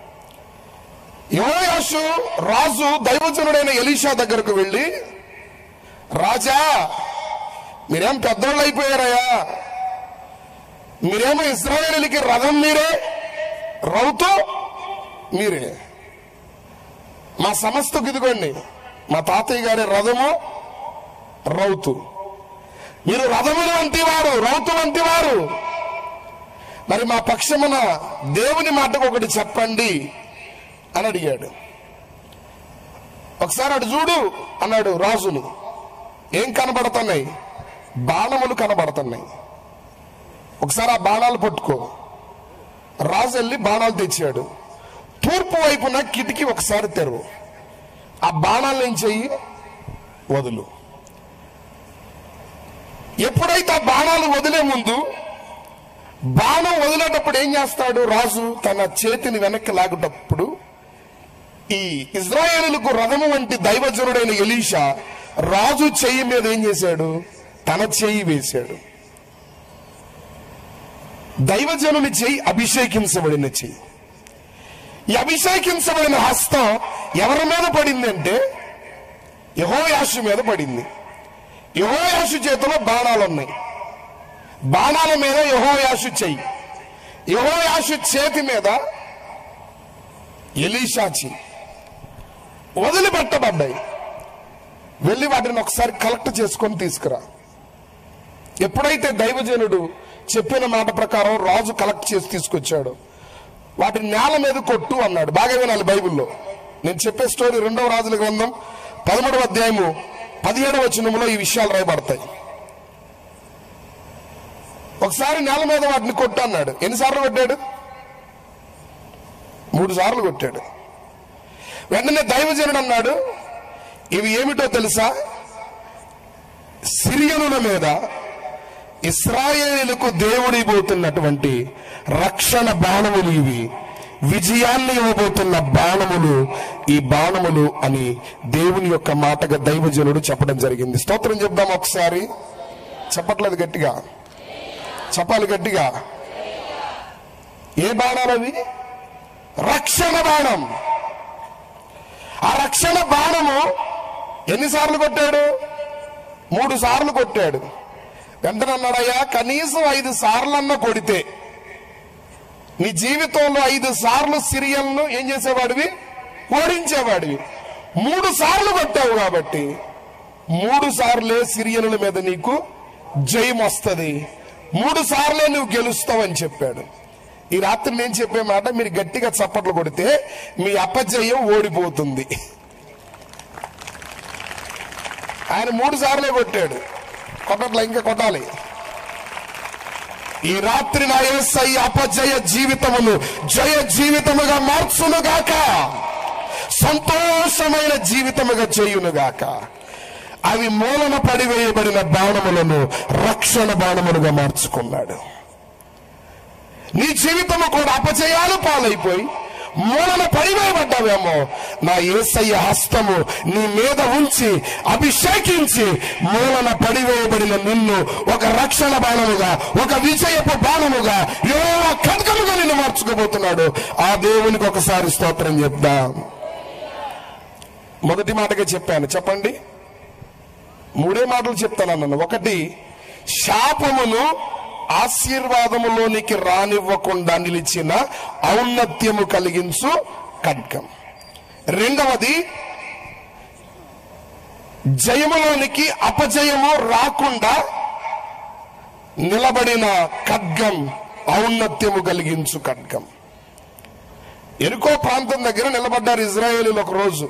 యెహోయాషు రాజు దైవజనుడైన ఎలీషా దగ్గరకు వెళ్ళి, రాజా, మీరేం పెద్దోళ్ళు అయిపోయారయ్యా, మీరేమో ఇశ్రాయేలీయులకి రథం మీరే, రౌతు మీరే, మా సమస్తకు ఇదిగోండి మా తాతయ్య గారి రథము రౌతు, మీరు రథములు వంటి వారు, రౌతు వంటి వారు, మరి మా పక్షమున దేవుని మాటకు ఒకటి చెప్పండి అని అడిగాడు. ఒకసారి అటు చూడు అన్నాడు రాజుని. ఏం కనబడుతున్నాయి? బాణములు కనబడుతున్నాయి. ఒకసారి ఆ బాణాలు పట్టుకో. రాజు వెళ్ళి బాణాలు తెచ్చాడు. తూర్పు వైపున కిటికీ ఒకసారి తెరువు, ఆ బాణాలు ఏం చెయ్యి, వదులు. ఎప్పుడైతే ఆ బాణాలు వదిలే ముందు, బాణం వదిలేటప్పుడు ఏం చేస్తాడు రాజు? తన చేతిని వెనక్కి లాగేటప్పుడు ఈ ఇశ్రాయేలులకు రథము వంటి దైవజనుడైన ఎలీషా రాజు చెయ్యి మీద ఏం చేశాడు? తన చెయ్యి వేశాడు. దైవజనుని చెయ్యి అభిషేకించబడిన చెయ్యి. ఈ అభిషేకించబడిన హస్తం ఎవరి మీద పడింది అంటే యెహోయాషు మీద పడింది. యెహోయాషు చేతిలో బాణాలు ఉన్నాయి. బాణాల మీద యెహోయాషు చెయ్యి, యెహోయాషు చేతి మీద ఎలీషా చెయ్యి వదిలిపెట్టబడ్డాయి. వెళ్ళి వాటిని ఒకసారి కలెక్ట్ చేసుకొని తీసుకురా. ఎప్పుడైతే దైవజనుడు చెప్పిన మాట ప్రకారం రాజు కలెక్ట్ చేసి తీసుకొచ్చాడు, వాటిని నేల మీద కొట్టు అన్నాడు. బాగా వినాలి, బైబిల్లో నేను చెప్పే స్టోరీ రెండవ రాజుల గ్రంథం పదమూడవ అధ్యాయము పదిహేడవ వచనంలో ఈ విషయాలు రాయబడతాయి. ఒకసారి నేల మీద వాటిని కొట్టు అన్నాడు. ఎన్నిసార్లు కొట్టాడు? మూడు సార్లు కొట్టాడు. వెంటనే దైవజనుడు అన్నాడు, ఇవి ఏమిటో తెలుసా? సిరియనుల మీద ఇశ్రాయేలుకు దేవుడిపోతున్నటువంటి రక్షణ బాణములు ఇవి, విజయాన్ని ఇవ్వబోతున్న బాణములు ఈ బాణములు అని దేవుని యొక్క మాటగా దైవజనుడు చెప్పడం జరిగింది. స్తోత్రం చెప్దాం ఒకసారి. చెప్పట్లేదు గట్టిగా, చెప్పాలి గట్టిగా. ఏ బాణాలు అవి? రక్షణ బాణం. ఆ రక్షణ బాణము ఎన్నిసార్లు కొట్టాడు? మూడు సార్లు కొట్టాడు. వెంటనే అన్నాడయ్యా, కనీసం ఐదు సార్లన్నా కొడితే నీ జీవితంలో ఐదు సార్లు సిరియన్ను ఏం చేసేవాడివి? ఓడించేవాడివి. మూడు సార్లు కొట్టావు కాబట్టి మూడు సార్లే సిరియనుల మీద నీకు జయం వస్తుంది, మూడు సార్లే నువ్వు గెలుస్తావు అని చెప్పాడు. ఈ రాత్రి నేను చెప్పే మాట మీరు గట్టిగా చప్పట్లు కొడితే మీ అపజయం ఓడిపోతుంది. ఆయన మూడు సార్లే కొట్టాడు, కొట్టట్లా, ఇంకా కొట్టాలి. ఈ రాత్రి నా యేసయ్య అపజయ జీవితమును జయ జీవితముగా మార్చునుగాక, సంతోషమైన జీవితముగా చేయునుగాక. అవి మూలన పడివేయబడిన బాణములను రక్షణ బాణములుగా మార్చుకున్నాడు. నీ జీవితము కూడా అపజయాలు పాలైపోయి మూలన పడివేయబడ్డావేమో, నా యేసయ్య హస్తము నీ మీద ఉంచి అభిషేకించి మూలన పడివేయబడిన నిన్ను ఒక రక్షణ బాణముగా, ఒక విజయపు బాణముగా, యెహోవా ఖడ్గముగా నిన్ను మార్చుకోబోతున్నాడు. ఆ దేవునికి ఒకసారి స్తోత్రం చెప్దాం. మొదటి మాటగా చెప్పాను, చెప్పండి. మూడే మాటలు చెప్తానన్నాను. ఒకటి, శాపమును ఆశీర్వాదములోనికి రానివ్వకుండా నిలిచిన ఔన్నత్యము కలిగించు ఖడ్గం. రెండవది, జయములోనికి అపజయము రాకుండా నిలబడిన ఖడ్గం, ఔన్నత్యము కలిగించు ఖడ్గం. ఎరికో ప్రాంతం దగ్గర నిలబడ్డారు ఇజ్రాయేలీలు. ఒక రోజు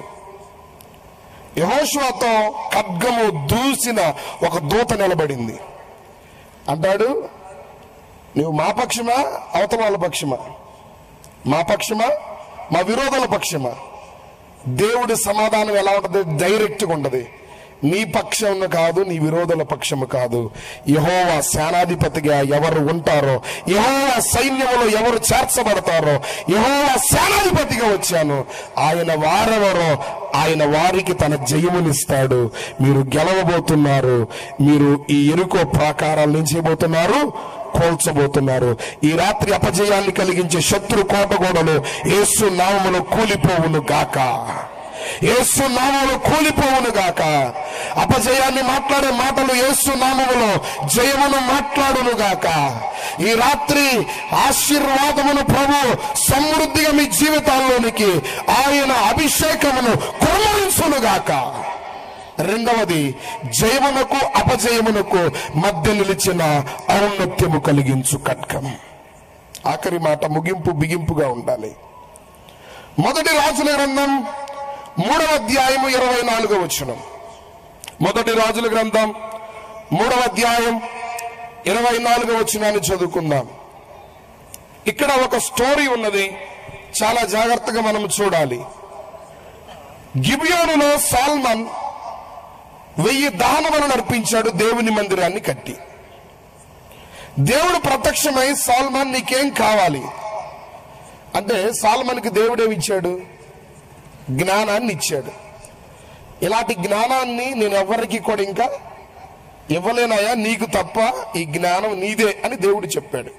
యెహోషువతో ఖడ్గము దూసిన ఒక దూత నిలబడింది. అంటాడు, నువ్వు మా పక్షమా అవతల వాళ్ళ పక్షమా? మా పక్షమా మా విరోధుల పక్షమా? దేవుడి సమాధానం ఎలా ఉంటుంది? డైరెక్ట్గా ఉండదు. నీ పక్షం కాదు, నీ విరోధుల పక్షము కాదు. యెహోవా సేనాధిపతిగా ఎవరు ఉంటారో, యెహోవా సైన్యములో ఎవరు చేర్చబడతారో, యెహోవా సేనాధిపతిగా వచ్చాను, ఆయన వారెవరో ఆయన వారికి తన జయమునిస్తాడు. మీరు గెలవబోతున్నారు. మీరు ఈ ఎరుకో ప్రాకారాల నుంచి ఏబోతున్నారు, కోల్చబోతున్నారు. ఈ రాత్రి అపజయాన్ని కలిగించే శత్రు కోటగోడలు యేసు నామములో కూలిపోవును గాక. యేసు నామములో కూలిపోవును గాక. అపజయాన్ని మాట్లాడే మాటలు యేసు నామములో జయమును మాట్లాడును గాక. ఈ రాత్రి ఆశీర్వాదమును ప్రభు సమృద్ధిగా మీ జీవితాల్లోనికి ఆయన అభిషేకమును కుమ్మరించును గాక. రెండవది, జయమునకు అపజయమునకు మధ్య నిలిచిన ఔన్నత్యము కలిగించు ఖడ్గం. ఆఖరి మాట ముగింపు బిగింపుగా ఉండాలి. మొదటి రాజుల గ్రంథం మూడవ అధ్యాయము ఇరవై నాలుగో వచనం. మొదటి రాజుల గ్రంథం మూడవ అధ్యాయం ఇరవై నాలుగో వచనాన్ని చదువుకుందాం. ఇక్కడ ఒక స్టోరీ ఉన్నది, చాలా జాగ్రత్తగా మనం చూడాలి. గిబియోనులో సాల్మన్ వెయ్యి దానములను అర్పించాడు దేవుని మందిరాన్ని కట్టి. దేవుడు ప్రత్యక్షమై, సాల్మన్ నీకేం కావాలి అంటే, సాల్మన్కి దేవుడేమిచ్చాడు? జ్ఞానాన్ని ఇచ్చాడు. ఇలాంటి జ్ఞానాన్ని నేను ఎవరికి కూడా ఇంకా ఇవ్వలేనాయా, నీకు తప్ప ఈ జ్ఞానం నీదే అని దేవుడు చెప్పాడు.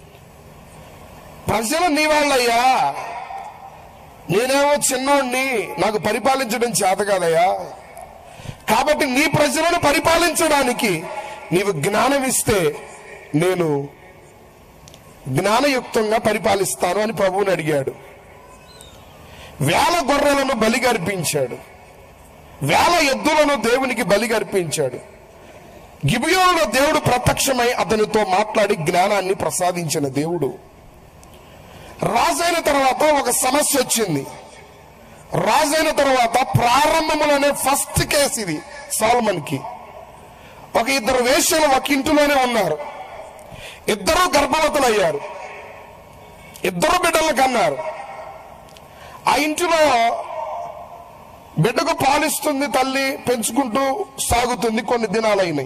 ప్రజలు నీ వాళ్ళయ్యా, నేనేమో చిన్నోడిని, నాకు పరిపాలించడం చేత కాదయ్యా, కాబట్టి నీ ప్రజలను పరిపాలించడానికి నీవు జ్ఞానం ఇస్తే నేను జ్ఞానయుక్తంగా పరిపాలిస్తాను అని ప్రభువుని అడిగాడు. వేల గొర్రెలను బలిగా అర్పించాడు. వేల ఎద్దులను దేవునికి బలిగా అర్పించాడు. గిబియోనులో దేవుడు ప్రత్యక్షమై అతనితో మాట్లాడి జ్ఞానాన్ని ప్రసాదించిన దేవుడు. రాజైన తర్వాత ఒక సమస్య వచ్చింది. రాజైన తర్వాత ప్రారంభంలోనే ఫస్ట్ కేసు ఇది సాల్మన్కి. ఒక ఇద్దరు వేశ్యలు ఒక ఇంటిలోనే ఉన్నారు. ఇద్దరు గర్భవతులు అయ్యారు. ఇద్దరు బిడ్డలు కన్నారు. ఆ ఇంటిలో బిడ్డకు పాలిస్తుంది తల్లి, పెంచుకుంటూ సాగుతుంది. కొన్ని దినాలైనాయి.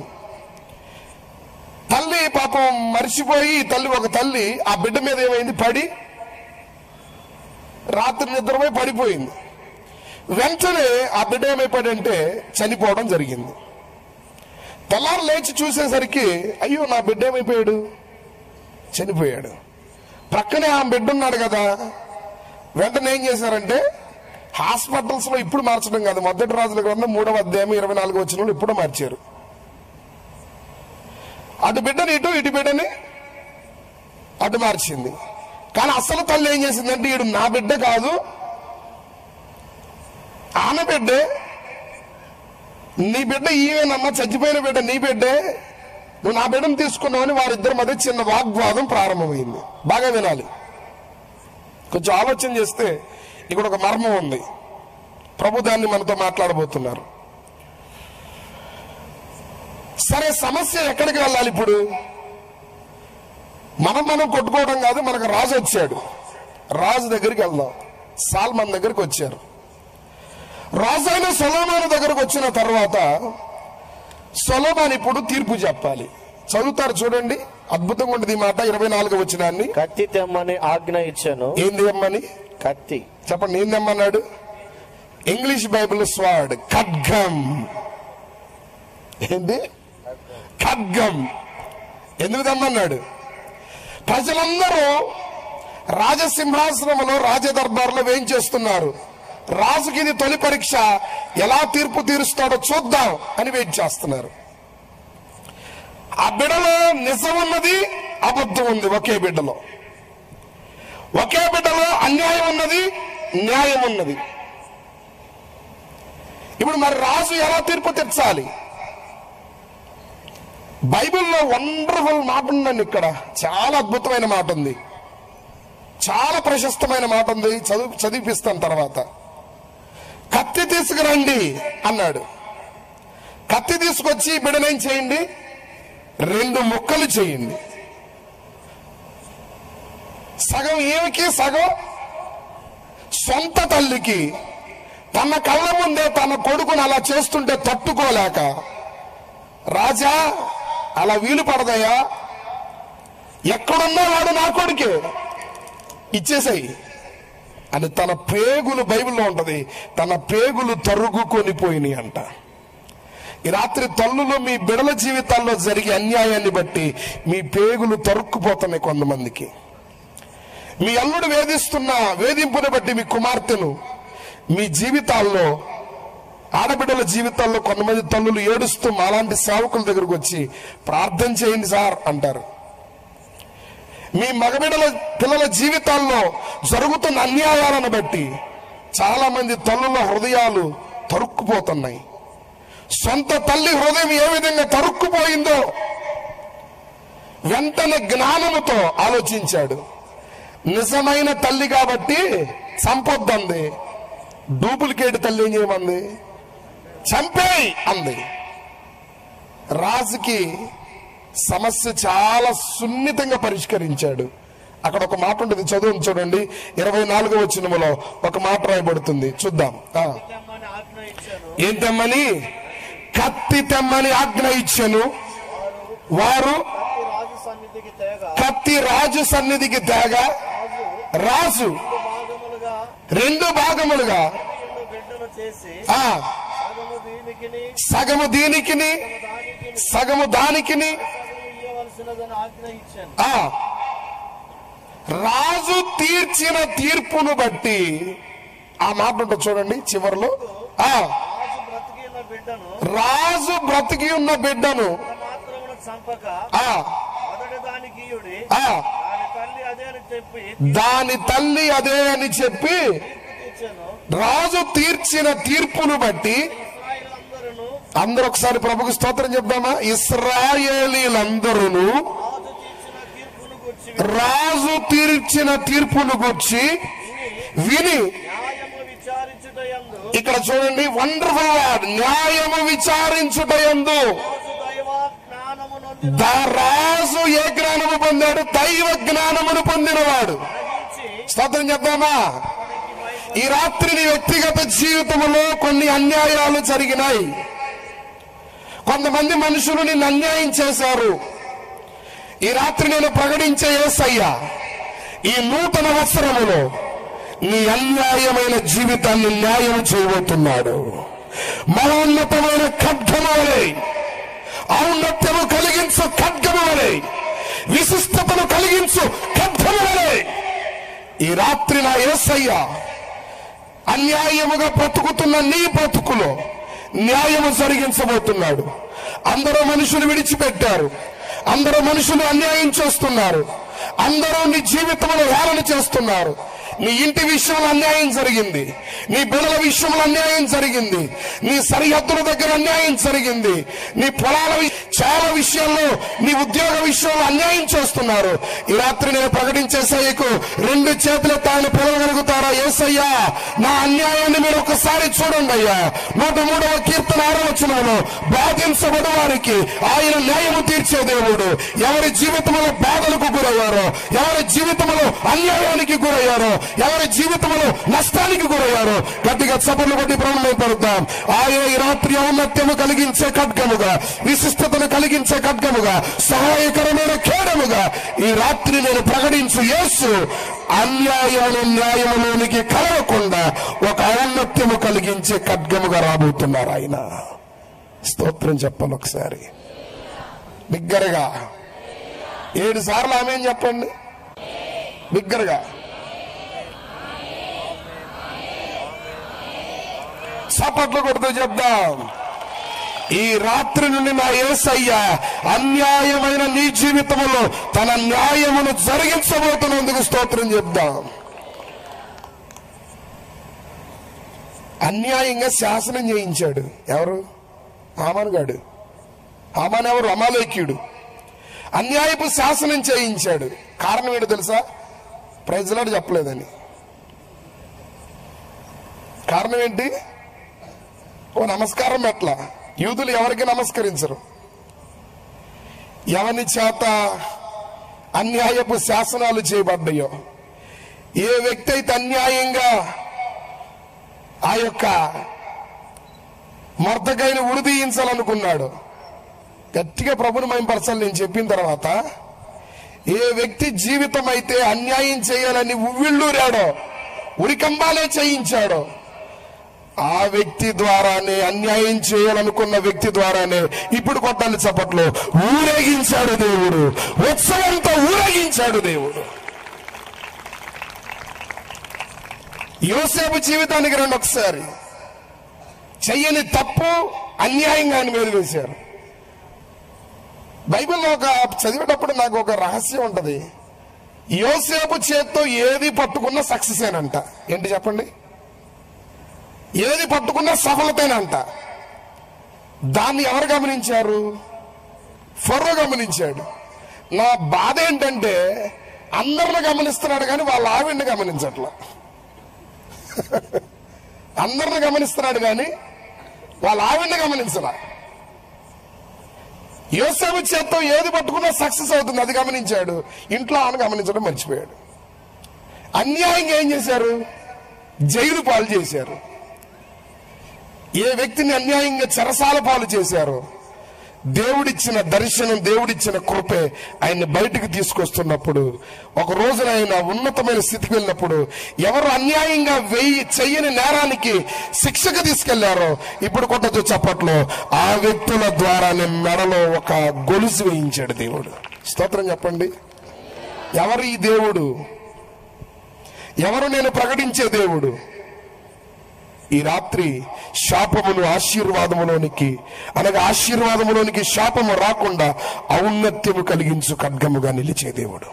తల్లి పాపం మర్చిపోయి, తల్లి ఒక తల్లి ఆ బిడ్డ మీద ఏమైంది, పడి రాత్రి నిద్రపోయి పడిపోయింది. వెంటనే ఆ బిడ్డ ఏమైపోయాడంటే చనిపోవడం జరిగింది. తెల్లారు లేచి చూసేసరికి అయ్యో నా బిడ్డ ఏమైపోయాడు, చనిపోయాడు. ప్రక్కనే ఆ బిడ్డ ఉన్నాడు కదా. వెంటనే ఏం చేశారంటే హాస్పిటల్స్ లో ఇప్పుడు మార్చడం కాదు, మొదటి రాజుల గ్రంథం మూడవ అధ్యాయం ఇరవై నాలుగు వచ్చిన ఇప్పుడు మార్చారు. అటు బిడ్డని ఇటు, ఇటు బిడ్డని అటు మార్చింది. కానీ అసలు తల్లి ఏం చేసిందంటే, ఈడు నా బిడ్డ కాదు, ఆమె బిడ్డే, నీ బిడ్డ ఈవేనమ్మా, చచ్చిపోయిన బిడ్డ నీ బిడ్డే, నువ్వు నా బిడ్డను తీసుకున్నావని వారిద్దరి మధ్య చిన్న వాగ్వాదం ప్రారంభమైంది. బాగా వినాలి, కొంచెం ఆలోచన చేస్తే ఇక్కడ ఒక మర్మం ఉంది. ప్రభు దాన్ని మనతో మాట్లాడబోతున్నారు. సరే, సమస్య ఎక్కడికి వెళ్ళాలి ఇప్పుడు? మనం మనం కొట్టుకోవడం కాదు, మనకు రాజు వచ్చాడు. రాజు దగ్గరికి వెళ్దాం. సాల్మన్ దగ్గరికి వచ్చారు. రాజు అయిన సొలొమోను దగ్గరకు వచ్చిన తర్వాత సొలొమోను ఇప్పుడు తీర్పు చెప్పాలి. చదువుతారు చూడండి, అద్భుతంగా ఉండేది ఈ మాట. ఇరవై నాలుగు వచ్చినాన్ని, కత్తి తెమ్మని ఆజ్ఞ ఇచ్చాను. ఏంది తెమ్మని? కత్తి. చెప్పండి, ఏం తెమ్మన్నాడు? ఇంగ్లీష్ బైబిల్ స్వార్డ్, ఖడ్గం. ఏంటి? ఖడ్గం. ఎందుకు తెమ్మన్నాడు? ప్రజలందరూ రాజసింహాసనంలో రాజదర్బార్లో ఏం చేస్తున్నారు? రాజుకి ఇది తొలి పరీక్ష, ఎలా తీర్పు తీరుస్తాడో చూద్దాం అని వెయిట్ చేస్తున్నారు. ఆ బిడ్డలో నిజం ఉన్నది, అబద్ధం ఉంది. ఒకే బిడ్డలో ఒకే బిడ్డలో అన్యాయం ఉన్నది, న్యాయం ఉన్నది. ఇప్పుడు మరి రాజు ఎలా తీర్పు తీర్చాలి? బైబిల్లో వండర్ఫుల్ మాట ఉందండి. ఇక్కడ చాలా అద్భుతమైన మాట ఉంది, చాలా ప్రశస్తమైన మాట ఉంది. చదువు చదివిపిస్తాను తర్వాత. కత్తి తీసుకురండి అన్నాడు. కత్తి తీసుకొచ్చి బిడ్డనేం చేయండి, రెండు ముక్కలు చేయండి. సగం ఈమెకి, సగం సొంత తల్లికి. తన కళ్ళ ముందే తన కొడుకును అలా చేస్తుంటే తట్టుకోలేక, రాజా అలా వీలు పడదయ్యా, ఎక్కడున్నా వాడు నా కొడుకే, ఇచ్చేసాయి అని తన పేగులు, బైబిల్లో ఉంటది, తన పేగులు తరుగుకొని పోయినాయి అంట. ఈ రాత్రి తల్లులు మీ బిడల జీవితాల్లో జరిగే అన్యాయాన్ని బట్టి మీ పేగులు తరుక్కుపోతున్నాయి కొంతమందికి. మీ అల్లుడు వేధిస్తున్న వేధింపుని బట్టి మీ కుమార్తెను, మీ జీవితాల్లో, ఆడబిడ్డల జీవితాల్లో కొంతమంది తల్లులు ఏడుస్తూ మాలాంటి సేవకుల దగ్గరకు వచ్చి ప్రార్థన చేయండి సార్ అంటారు. మీ మగబిడ్డల పిల్లల జీవితాల్లో జరుగుతున్న అన్యాయాలను బట్టి చాలా మంది తల్లుల హృదయాలు తరుక్కుపోతున్నాయి. సొంత తల్లి హృదయం ఏ విధంగా తరుక్కుపోయిందో వెంటనే జ్ఞానముతో ఆలోచించాడు. నిజమైన తల్లి కాబట్టి చంపొద్దంది, డూప్లికేట్ తల్లి ఏం చేయమంది, చంపేయి అంది. రాజుకి సమస్య చాలా సున్నితంగా పరిష్కరించాడు. అక్కడ ఒక మాట ఉంటుంది, చదువు చూడండి. ఇరవై నాలుగో వచనములో ఒక మాట రాయబడుతుంది, చూద్దాం. ఏం తెమ్మని? కత్తి తెమ్మని ఆజ్ఞ ఇచ్చాను. వారు కత్తి రాజు సన్నిధికి తేగా, రాజు రెండు భాగములుగా ఆ సగము దీనికిని సగము దానికిని ఆ రాజు తీర్చిన తీర్పును బట్టి, ఆ మాట ఉంటుంది చూడండి చివరిలో, ఆ రాజు బ్రతికి ఉన్న బిడ్డను దాని తల్లి అదే అని చెప్పి రాజు తీర్చిన తీర్పును బట్టి, అందరూ ఒకసారి ప్రభుకు స్తోత్రం చెప్దామా? ఇశ్రాయేలీలందరూ రాజు తీర్చిన తీర్పును గురించి విని, ఇక్కడ చూడండి వండర్ఫుల్ వర్డ్, న్యాయము విచారించుటయందు. రాజు ఏ జ్ఞానము పొందాడు? దైవ జ్ఞానమును పొందినవాడు. స్తోత్రం చెప్దామా? ఈ రాత్రి నీ వ్యక్తిగత జీవితంలో కొన్ని అన్యాయాలు జరిగినాయి. కొంతమంది మనుషులు నిన్ను అన్యాయం చేశారు. ఈ రాత్రి నేను ప్రకటించే యేసయ్య ఈ నూతన వస్త్రములో నీ అన్యాయమైన జీవితాన్ని న్యాయం చేయబోతున్నాడు. మహోన్నతమైన ఖడ్గము వలె, ఔన్నత్యము కలిగించు ఖడ్గము వలె, విశిష్టతను కలిగించు ఖడ్గము వలె ఈ రాత్రి నా యేసయ్య అన్యాయముగా బ్రతుకుతున్న నీ బ్రతుకులో న్యాయము జరిగించబోతున్నాడు. అందరూ మనుషులు విడిచిపెట్టారు, అందరూ మనుషులు అన్యాయం చేస్తున్నారు, అందరూ నీ జీవితంలో హేళన చేస్తున్నారు. నీ ఇంటి విషయంలో అన్యాయం జరిగింది, నీ బిడ్డల విషయంలో అన్యాయం జరిగింది, నీ సరిహద్దుల దగ్గర అన్యాయం జరిగింది, నీ పొలాల చాలా విషయాల్లో, నీ ఉద్యోగ విషయంలో అన్యాయం చేస్తున్నారు. ఈ రాత్రి నేను ప్రకటించేసయ్యకు రెండు చేతులెత్తి ఆయన పిలవగలుగుతారా? యేసయ్యా నా అన్యాయాన్ని మీరు ఒకసారి చూడండి అయ్యా. నూట మూడవ కీర్తన ఆరవ వచనంలో బాధించబడి వారికి ఆయన న్యాయము తీర్చే దేవుడు. ఎవరి జీవితంలో బాధలకు గురయ్యారో, ఎవరి జీవితంలో అన్యాయానికి గురయ్యారో, ఎవరి జీవితంలో నష్టానికి గురయ్యారో గట్టిగా చపర్లు కొట్టి ప్రారంభపడతాం. ఆయన ఈ రాత్రి ఔన్నత్యము కలిగించే ఖడ్గముగా, విశిష్టతను కలిగించే ఖడ్గముగా, సహాయకరమైన ఖేడముగా ఈ రాత్రి నేను ప్రకటించు యేసు అన్యాయాలు న్యాయములోనికి కలవకుండా ఒక ఔన్నత్యము కలిగించే ఖడ్గముగా రాబోతున్నారు ఆయన. స్తోత్రం చెప్పాలి ఒకసారి బిగ్గరగా ఏడు సార్లు ఆమె చెప్పండి బిగ్గరగా. చప్పట్లు కొడుతూ చెప్దాం, ఈ రాత్రి నుండి నా యేసయ్య అన్యాయమైన నీ జీవితంలో తన న్యాయమును జరిగించబోతున్నందుకు స్తోత్రం చెప్దాం. అన్యాయంగా శాసనం చేయించాడు ఎవరు? హామాను గాడు. హామాను ఎవరు? అమాలేకీయుడు. అన్యాయపు శాసనం చేయించాడు. కారణం ఏంటో తెలుసా? ప్రైజ్లాడు చెప్పలేదని. కారణం ఏంటి? ఓ నమస్కారం ఎట్లా? యూదులు ఎవరికి నమస్కరించరు. ఎవరి చేత అన్యాయపు శాసనాలు చేయబడ్డాయో, ఏ వ్యక్తి అయితే అన్యాయంగా ఆ యొక్క మొర్దకైన ఉరిదీయించాలనుకున్నాడు, గట్టిగా ప్రభుని మహిమపరచాలి నేను చెప్పిన తర్వాత, ఏ వ్యక్తి జీవితం అయితే అన్యాయం చేయాలని ఉవ్విళ్ళూరాడో, ఉరికంబాలే చేయించాడో, ఆ వ్యక్తి ద్వారానే, అన్యాయం చేయాలనుకున్న వ్యక్తి ద్వారానే ఇప్పుడు కొట్టాలి చప్పట్లో, ఊరేగించాడు దేవుడు. ఉత్సవంతో ఊరేగించాడు దేవుడు. యోసేపు జీవితానికి రండి ఒకసారి. చెయ్యని తప్పు అన్యాయంగా ఆయన మీద వేశారు. బైబిల్లో ఒక చదివేటప్పుడు నాకు ఒక రహస్యం ఉంటది. యోసేపు చేత్తో ఏది పట్టుకున్నా సక్సెస్ ఏనంట. ఏంటి చెప్పండి? ఏది పట్టుకున్నా సఫలతేనంట. దాన్ని ఎవరు గమనించారు? ఫరో గమనించాడు. నా బాధ ఏంటంటే అందరిని గమనిస్తున్నాడు కానీ వాళ్ళ ఆవిడ్ని గమనించట్లా. అందరిని గమనిస్తున్నాడు కానీ వాళ్ళ ఆవిడ్ని గమనించరా. యోసేపు చేత్తో ఏది పట్టుకున్నా సక్సెస్ అవుతుంది, అది గమనించాడు. ఇంట్లో ఆమెను గమనించడం మర్చిపోయాడు. అన్యాయంగా ఏం చేశారు? జైలు పాలు చేశారు. ఏ వ్యక్తిని అన్యాయంగా చెరసాల పాలు చేశారో, దేవుడిచ్చిన దర్శనం, దేవుడిచ్చిన కృపే ఆయన్ని బయటికి తీసుకొస్తున్నప్పుడు, ఒక రోజున ఆయన ఉన్నతమైన స్థితికి వెళ్ళినప్పుడు, ఎవరు అన్యాయంగా వెయ్యి చెయ్యని నేరానికి శిక్షకు తీసుకెళ్లారో, ఇప్పుడు కొట్టదు చప్పట్లో, ఆ వ్యక్తుల ద్వారానే మెడలో ఒక గొలుసు వేయించాడు దేవుడు. స్తోత్రం చెప్పండి. ఎవరు ఈ దేవుడు? ఎవరు నేను ప్రకటించే దేవుడు? ఈ రాత్రి శాపమును ఆశీర్వాదములోనికి, అనగా ఆశీర్వాదములోనికి శాపము రాకుండా ఔన్నత్యము కలిగించు ఖడ్గముగా నిలిచే దేవుడు.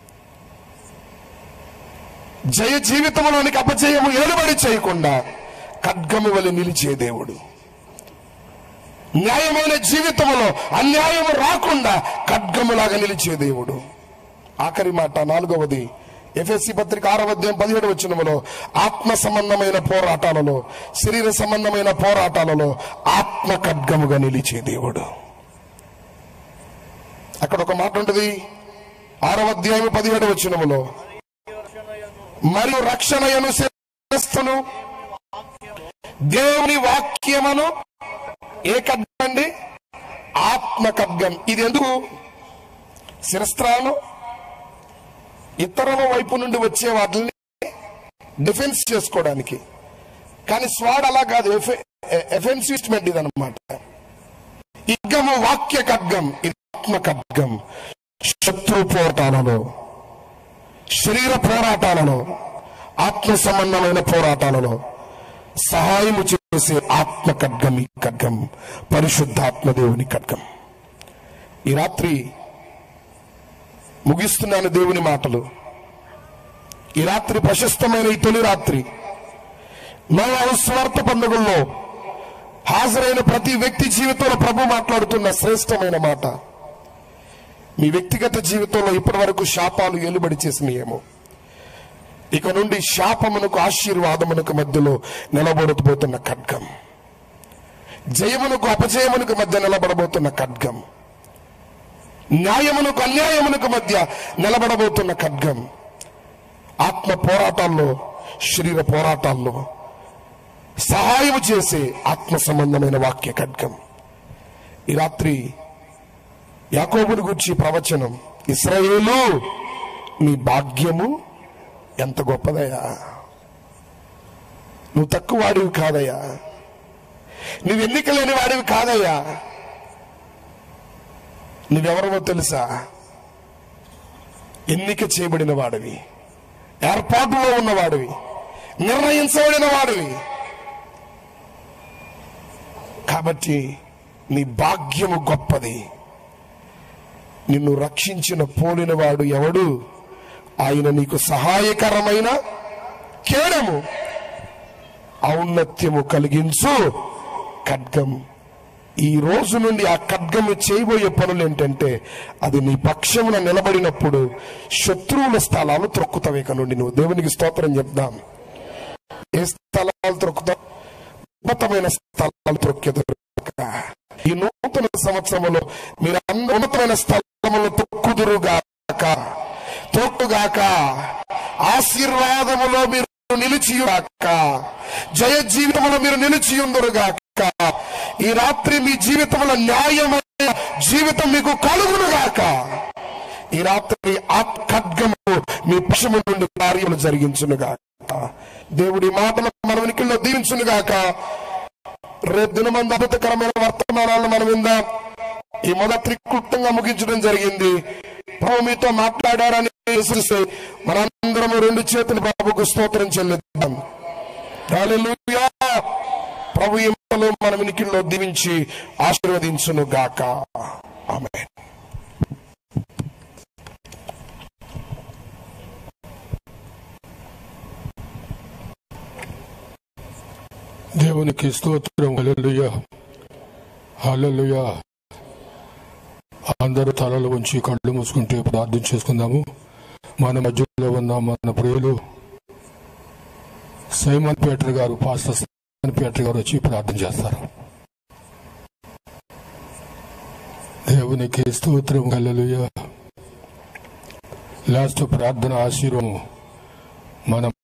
జయ జీవితంలోనికి అపజయము ఏలుబడి చేయకుండా ఖడ్గము వలె నిలిచే దేవుడు. న్యాయమైన జీవితంలో అన్యాయము రాకుండా ఖడ్గములాగా నిలిచే దేవుడు. ఆఖరి మాట నాలుగవది, ఎఫెసీ పత్రిక ఆరవ అధ్యాయం పదిహేడు వచనములో, ఆత్మ సంబంధమైన పోరాటాలలో, శరీర సంబంధమైన పోరాటాలలో ఆత్మ ఖడ్గముగా నిలిచే దేవుడు. అక్కడ ఒక మాట ఉంటుంది, ఆరవ అధ్యాయం పదిహేడు వచనములో, మరియు రక్షణయను శిరస్సును దేవుని వాక్యమును ఏ ఖడ్గం అండి? ఆత్మ ఖడ్గం. ఇది ఎందుకు? శిరస్త్రాలను ఇతరుల వైపు నుండి వచ్చే వాటిని డిఫెన్స్ చేసుకోవడానికి. కానీ స్వాడ్ అలా కాదు, ఎఫెన్సివ్ ఇన్స్ట్రుమెంట్ ఇది అనమాట. ఖడ్గము వాక్య ఖడ్గం, ఇది ఆత్మ ఖడ్గం. శత్రు పోరాటాలలో, శరీర పోరాటాలలో, ఆత్మ సంబంధమైన పోరాటాలలో సహాయము చేసే ఆత్మ ఖడ్గం ఈ ఖడ్గం, పరిశుద్ధాత్మ దేవుని ఖడ్గం. ఈ రాత్రి ముగిస్తున్నాను దేవుని మాటలు. ఈ రాత్రి ప్రశస్తమైన ఈ తొలి రాత్రి నోవహు స్వార్థ పండుగల్లో హాజరైన ప్రతి వ్యక్తి జీవితంలో ప్రభు మాట్లాడుతున్న శ్రేష్టమైన మాట. మీ వ్యక్తిగత జీవితంలో ఇప్పటి వరకు శాపాలు ఏలుబడి చేసినాయేమో, ఇక నుండి శాపమునకు ఆశీర్వాదమునకు మధ్యలో నిలబడబోతున్న ఖడ్గం, జయమునకు అపజయమునకు మధ్య నిలబడబోతున్న ఖడ్గం, న్యాయమునకు అన్యాయమునకు మధ్య నిలబడబోతున్న ఖడ్గం, ఆత్మ పోరాటాల్లో, శరీర పోరాటాల్లో సహాయం చేసే ఆత్మ సంబంధమైన వాక్య ఖడ్గం. ఈ రాత్రి యాకోబుని గురించి ప్రవచనం, ఇశ్రాయేలు నీ భాగ్యము ఎంత గొప్పదయ్యా, నువ్వు తక్కువ వాడివి కాదయ్యా, నువ్వు ఎన్నిక లేని వాడివి కాదయ్యా. నువ్వెవరో తెలుసా? ఎన్నిక చేయబడిన వాడివి, ఏర్పాటులో ఉన్నవాడివి, నిర్ణయించబడిన వాడివి. కాబట్టి నీ భాగ్యము గొప్పది. నిన్ను రక్షించిన పోలిన వాడు ఎవడు? ఆయన నీకు సహాయకరమైన కేడము, ఔన్నత్యము కలిగించు ఖడ్గం. ఈ రోజు నుండి ఆ ఖడ్గము చేయబోయే పనులు ఏంటంటే, అది నీ పక్షమున నిలబడినప్పుడు శత్రువుల స్థలాలు త్రొక్కుతావు. ఇక నుండి నువ్వు దేవునికి స్తోత్రం చెప్దాం. ఏ స్థలాలు త్రొక్కుతావు? ఉన్నతమైన స్థలాలు త్రొక్కెదరు. ఈ నూతన సంవత్సరంలో మీరు ఉన్నతమైన స్థలములు తొక్కుదురుగాక, తొక్కుగాక. ఆశీర్వాదములో మీరు నిలిచియుగాక, జయ జీవితంలో మీరు నిలిచియుందురుగాక. ఈ రాత్రి మీ జీవితంలో న్యాయమైన జీవితం మీకు కలుగునుగాక. ఈ రాత్రి ఆ ఖడ్గము మీ పక్షము నుండి కార్యములు జరిగించునుగాక. దేవుడి మాటలు మన వెనుకల్లో దీవించునుగాక. రేపు దినమందు అద్భుతకరమైన వర్తమానాలను మనం విందాం. ఈ మొదటి క్లుప్తంగా ముగించడం జరిగింది. ప్రభు మీతో మాట్లాడారని విశ్వసిస్తే మనందరము రెండు చేతులు ప్రభుకు స్తోత్రం చెల్లిద్దాం. హల్లెలూయా. ప్రభు ఈ మాటలు మన వెనుకల్లో దీవించి ఆశీర్వదించును గాక. ఆమేన్. దేవునికి స్తోత్రం. హల్లెలూయా, హల్లెలూయా. అందరూ తలలు ఉంచి కళ్ళు మూసుకుంటే ప్రార్థన చేసుకుందాము. మన మధ్యలో ఉన్న మన ప్రియులు సైమన్ పీటర్ గారు, పాస్టర్ సైమన్ పీటర్ గారు వచ్చి ప్రార్థన చేస్తారు. దేవునికి స్తోత్రం. హల్లెలూయా. లాస్ట్ ప్రార్థన ఆశీర్వాదం మనం